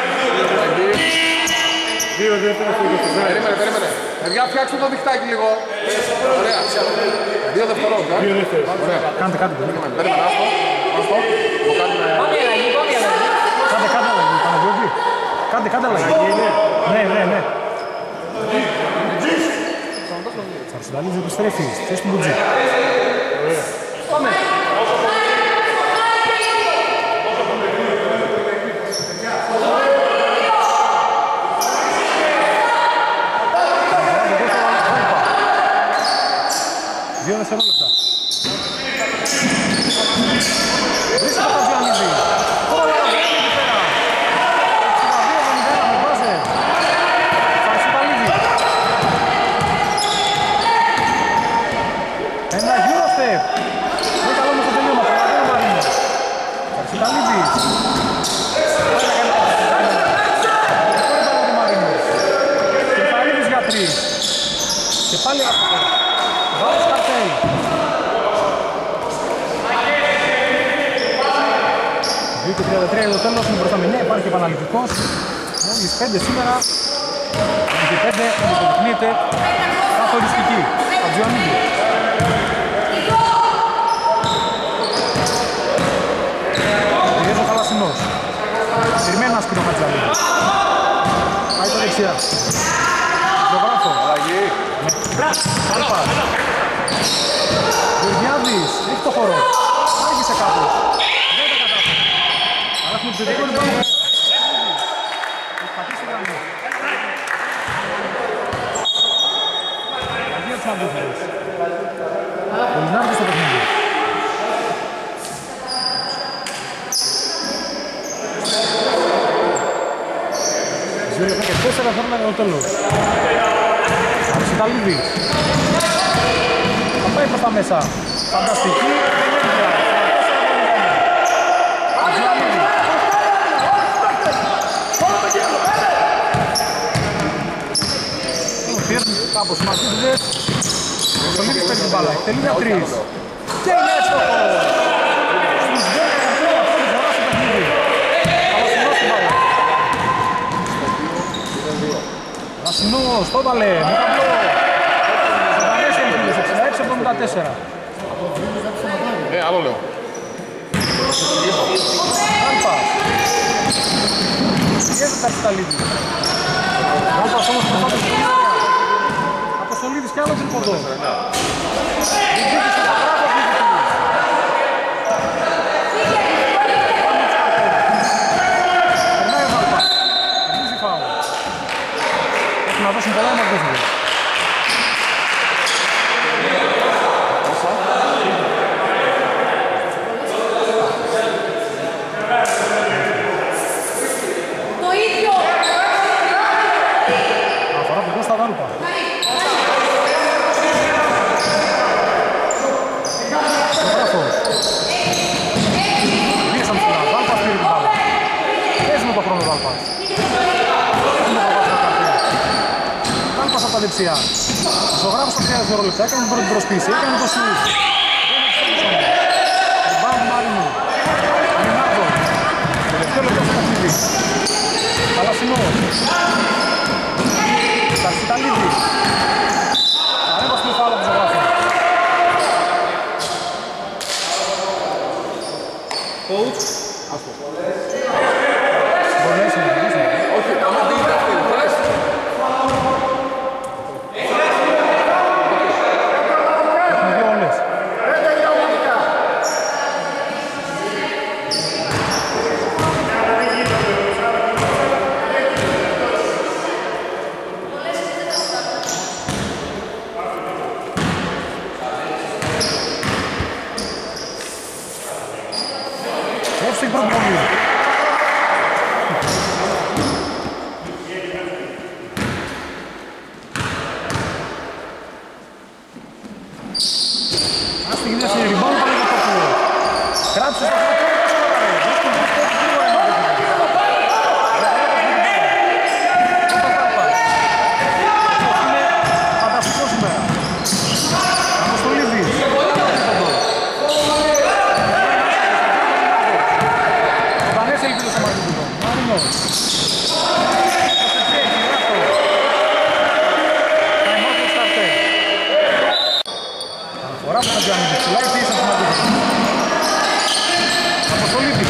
Δύο δεύτερα στο είκοσι. Περίμενε, περίμενε. Παιδιά, φτιάξτε το διχτάκι λίγο. Ωραία. Δύο δευτερόλεπτα. Δύο δεύτερα. Ωραία. Κάντε κάτι. Περίμενε, περίμενε, άστο. Άστο. Το κάνουμε. Πάμε αλλαγή, πάμε αλλαγή. Κάντε, κάντε αλλαγή, Παναγιώτη. Κάντε, κάντε αλλαγή. Ναι, ναι, ναι. Σαρσιδαλής επιστρέφει, θέση του Μπουτζή. Πάμε. Δύο δευτερόλεπτα. Βρίσκεται το Χατζιωαννίδη. Όλα βγαίνει εκεί πέρα. εξήντα δύο εβδομήντα ένα με μπάζερ. Σαρσιδαλίδη. Ένα γύρω στεπ. Είναι καλό με το τελείωμα. Παραδείγμα Μαρίνο. Σαρσιδαλίδης. Τριταρίδης για τρεις. Και πάλι αυτό. Βάζεις Καρτέλ. δύο και τριάντα τρία το τέλος, είναι μπροστά με εννέα, υπάρχει επαναληπτικός. Μόλις πέντε σήμερα, και πέντε αντιποδεικνύεται καθοριστική. Χατζιωαννίδη. Πιέζει ο Θαλασσινός. Περιμένει ένα σκηνό Χατζιωαννίδη. Πάει το δεξιά. Ζωγράφο. Αλλαγή. Βάλπας. Γεωργιάδης, έχει το χώρο. Άγγισε κάπως. Δεν τα κατάφερε. Αλλά έχουμε επιθετικό λοιπόν. Έχει πατήσει ο γραμμός. Αγία τους Μαγκούφερες. Ο Λινάρδης στο παιχνίδι. Δύο λεπτά και τέσσερα χρόνια για το τέλος. Σαρσιδαλίδη. Θα πάει προς τα μέσα. Φανταστική. Χατζιωαννίδη. Φέρνει κάπως συμμαχίζοντες. Ο Στολίδης παίρνει την μπάλα. Εκτελεί για τρεις. Και είναι έστοχο. Στους δέκα κατρία αυτό τη φορά στο παιχνίδι. Καλοσυνός την μπάλα. Βασινός, το έβαλε. Με ταμπλό. εξήντα έξι εβδομήντα τέσσερα. Ε, άλλο λέω. Άλπα. Πιέζεται τα Αρσιταλίδη. Άλπας όμως προσπάθησε στην area. Αποστολίδης κι άλλο τρίποντο. Διεκδίκησε τα γράφα του Διεκδίκη. Περνάει ο Άλπας. Αρχίζει φάουλ. Έχει να δώσουν πολλά μαγκόσμια. Δεξιά. Ζωγράφος στα τρία δευτερόλεπτα, έκανε την πρώτη προσπίση, έκανε το σουτ. Ριμπάουντ Μάρινου. Λινάρδο. Τελευταίο λεπτό στο παιχνίδι. Παλασινός. Ταρσιταλίδης. Παρέμβαση με φάουλ από τον ζωγράφο. Coach. Μπορείς να δεις. Όχι, άμα δεις αυτή, θες. Στην πρώτη βολή. Ας τη γίνεται σε rebound πάλι για το κούλο. Κράτησε στο χώρο. Φανταστικό σήμερα. Αποστολίδης. Αναφορά που θα κάνει δεξιλά ή πίσω από την αντίθεση. Αποστολίδη.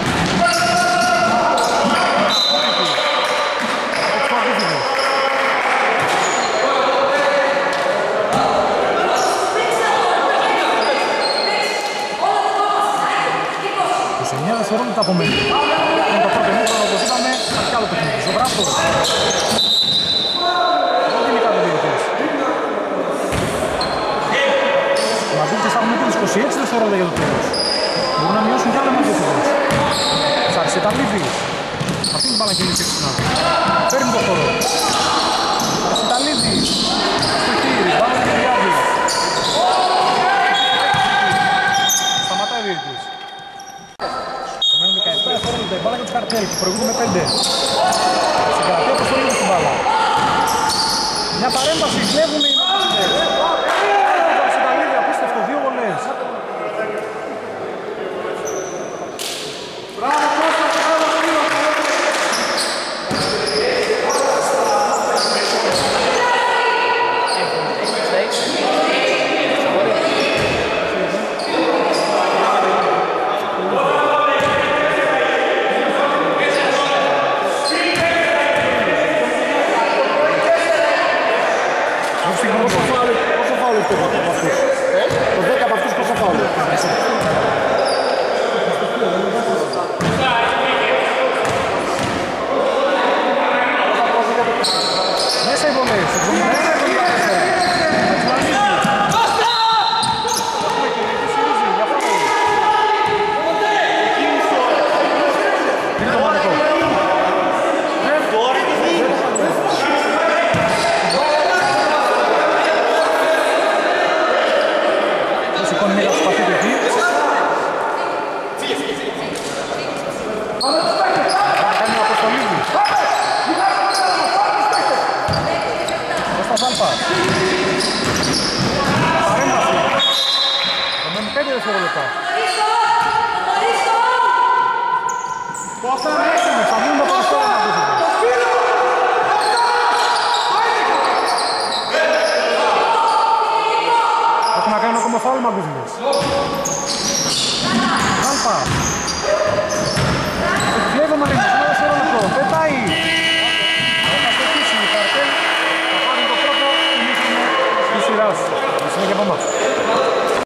είκοσι εννέα δευτερόλεπτα απομένει. Είναι το πρώτο μήχρονο, όπως είπαμε, θα κι άλλο παιχνίδι. Ζωγράφος. Δεν είναι κάτω διαιτητές. Οι Μαζούκητες θα έχουν μήκρινες είκοσι έξι δευτερόλεπτα για το τέλος. Μπορούν να μειώσουν κι άλλα Μαζούκητες. Σαρσιταλίδης. Αυτή την παρακίνηση έξυπνα. Παίρνει το χώρο. Σαρσιταλίδης. Στο χείρι. Πάμε και διάδει. Σταματάει ο διαιτητής. δεκαεπτά δευτερόλεπτα, η μπάλα για τους Καρτέλ που προηγούνται με πέντε. Συγκρατεί όπως το λίγο στην μπάλα. Μια παρέμβαση, κλέβουν οι Μαζούκητες. Ο Αρσιταλίδη, απίστευτο, δύο βολές. Το δέκα από αυτούς πόσο φάουλ. Μέσα οι βολές, εβδομήντα ένα εβδομήντα τέσσερα. Είναι το μανικό. Σηκώνει μίλα στο σπαθί του εκεί. Κάνει ο Αποστολίδης. Κώστας Άλπας. Παρέμβαση. Απομένουν πέντε δευτερόλεπτα. Πόσα μέσουμε, θα μείνουμε από αυτό να δείχνουμε. Έχουν να κάνουν ακόμα φάουλ Μαγκούβινες. Κάλπα. Εκλέβω Μαρίνος, ένα δεύτερο λεπτό. Πετάει. Θα στοχίσει η Καρτέλ. Θα πάρει το πρώτο. Συνήθουμε στη σειρά σου. Συνέχεια από εμάς.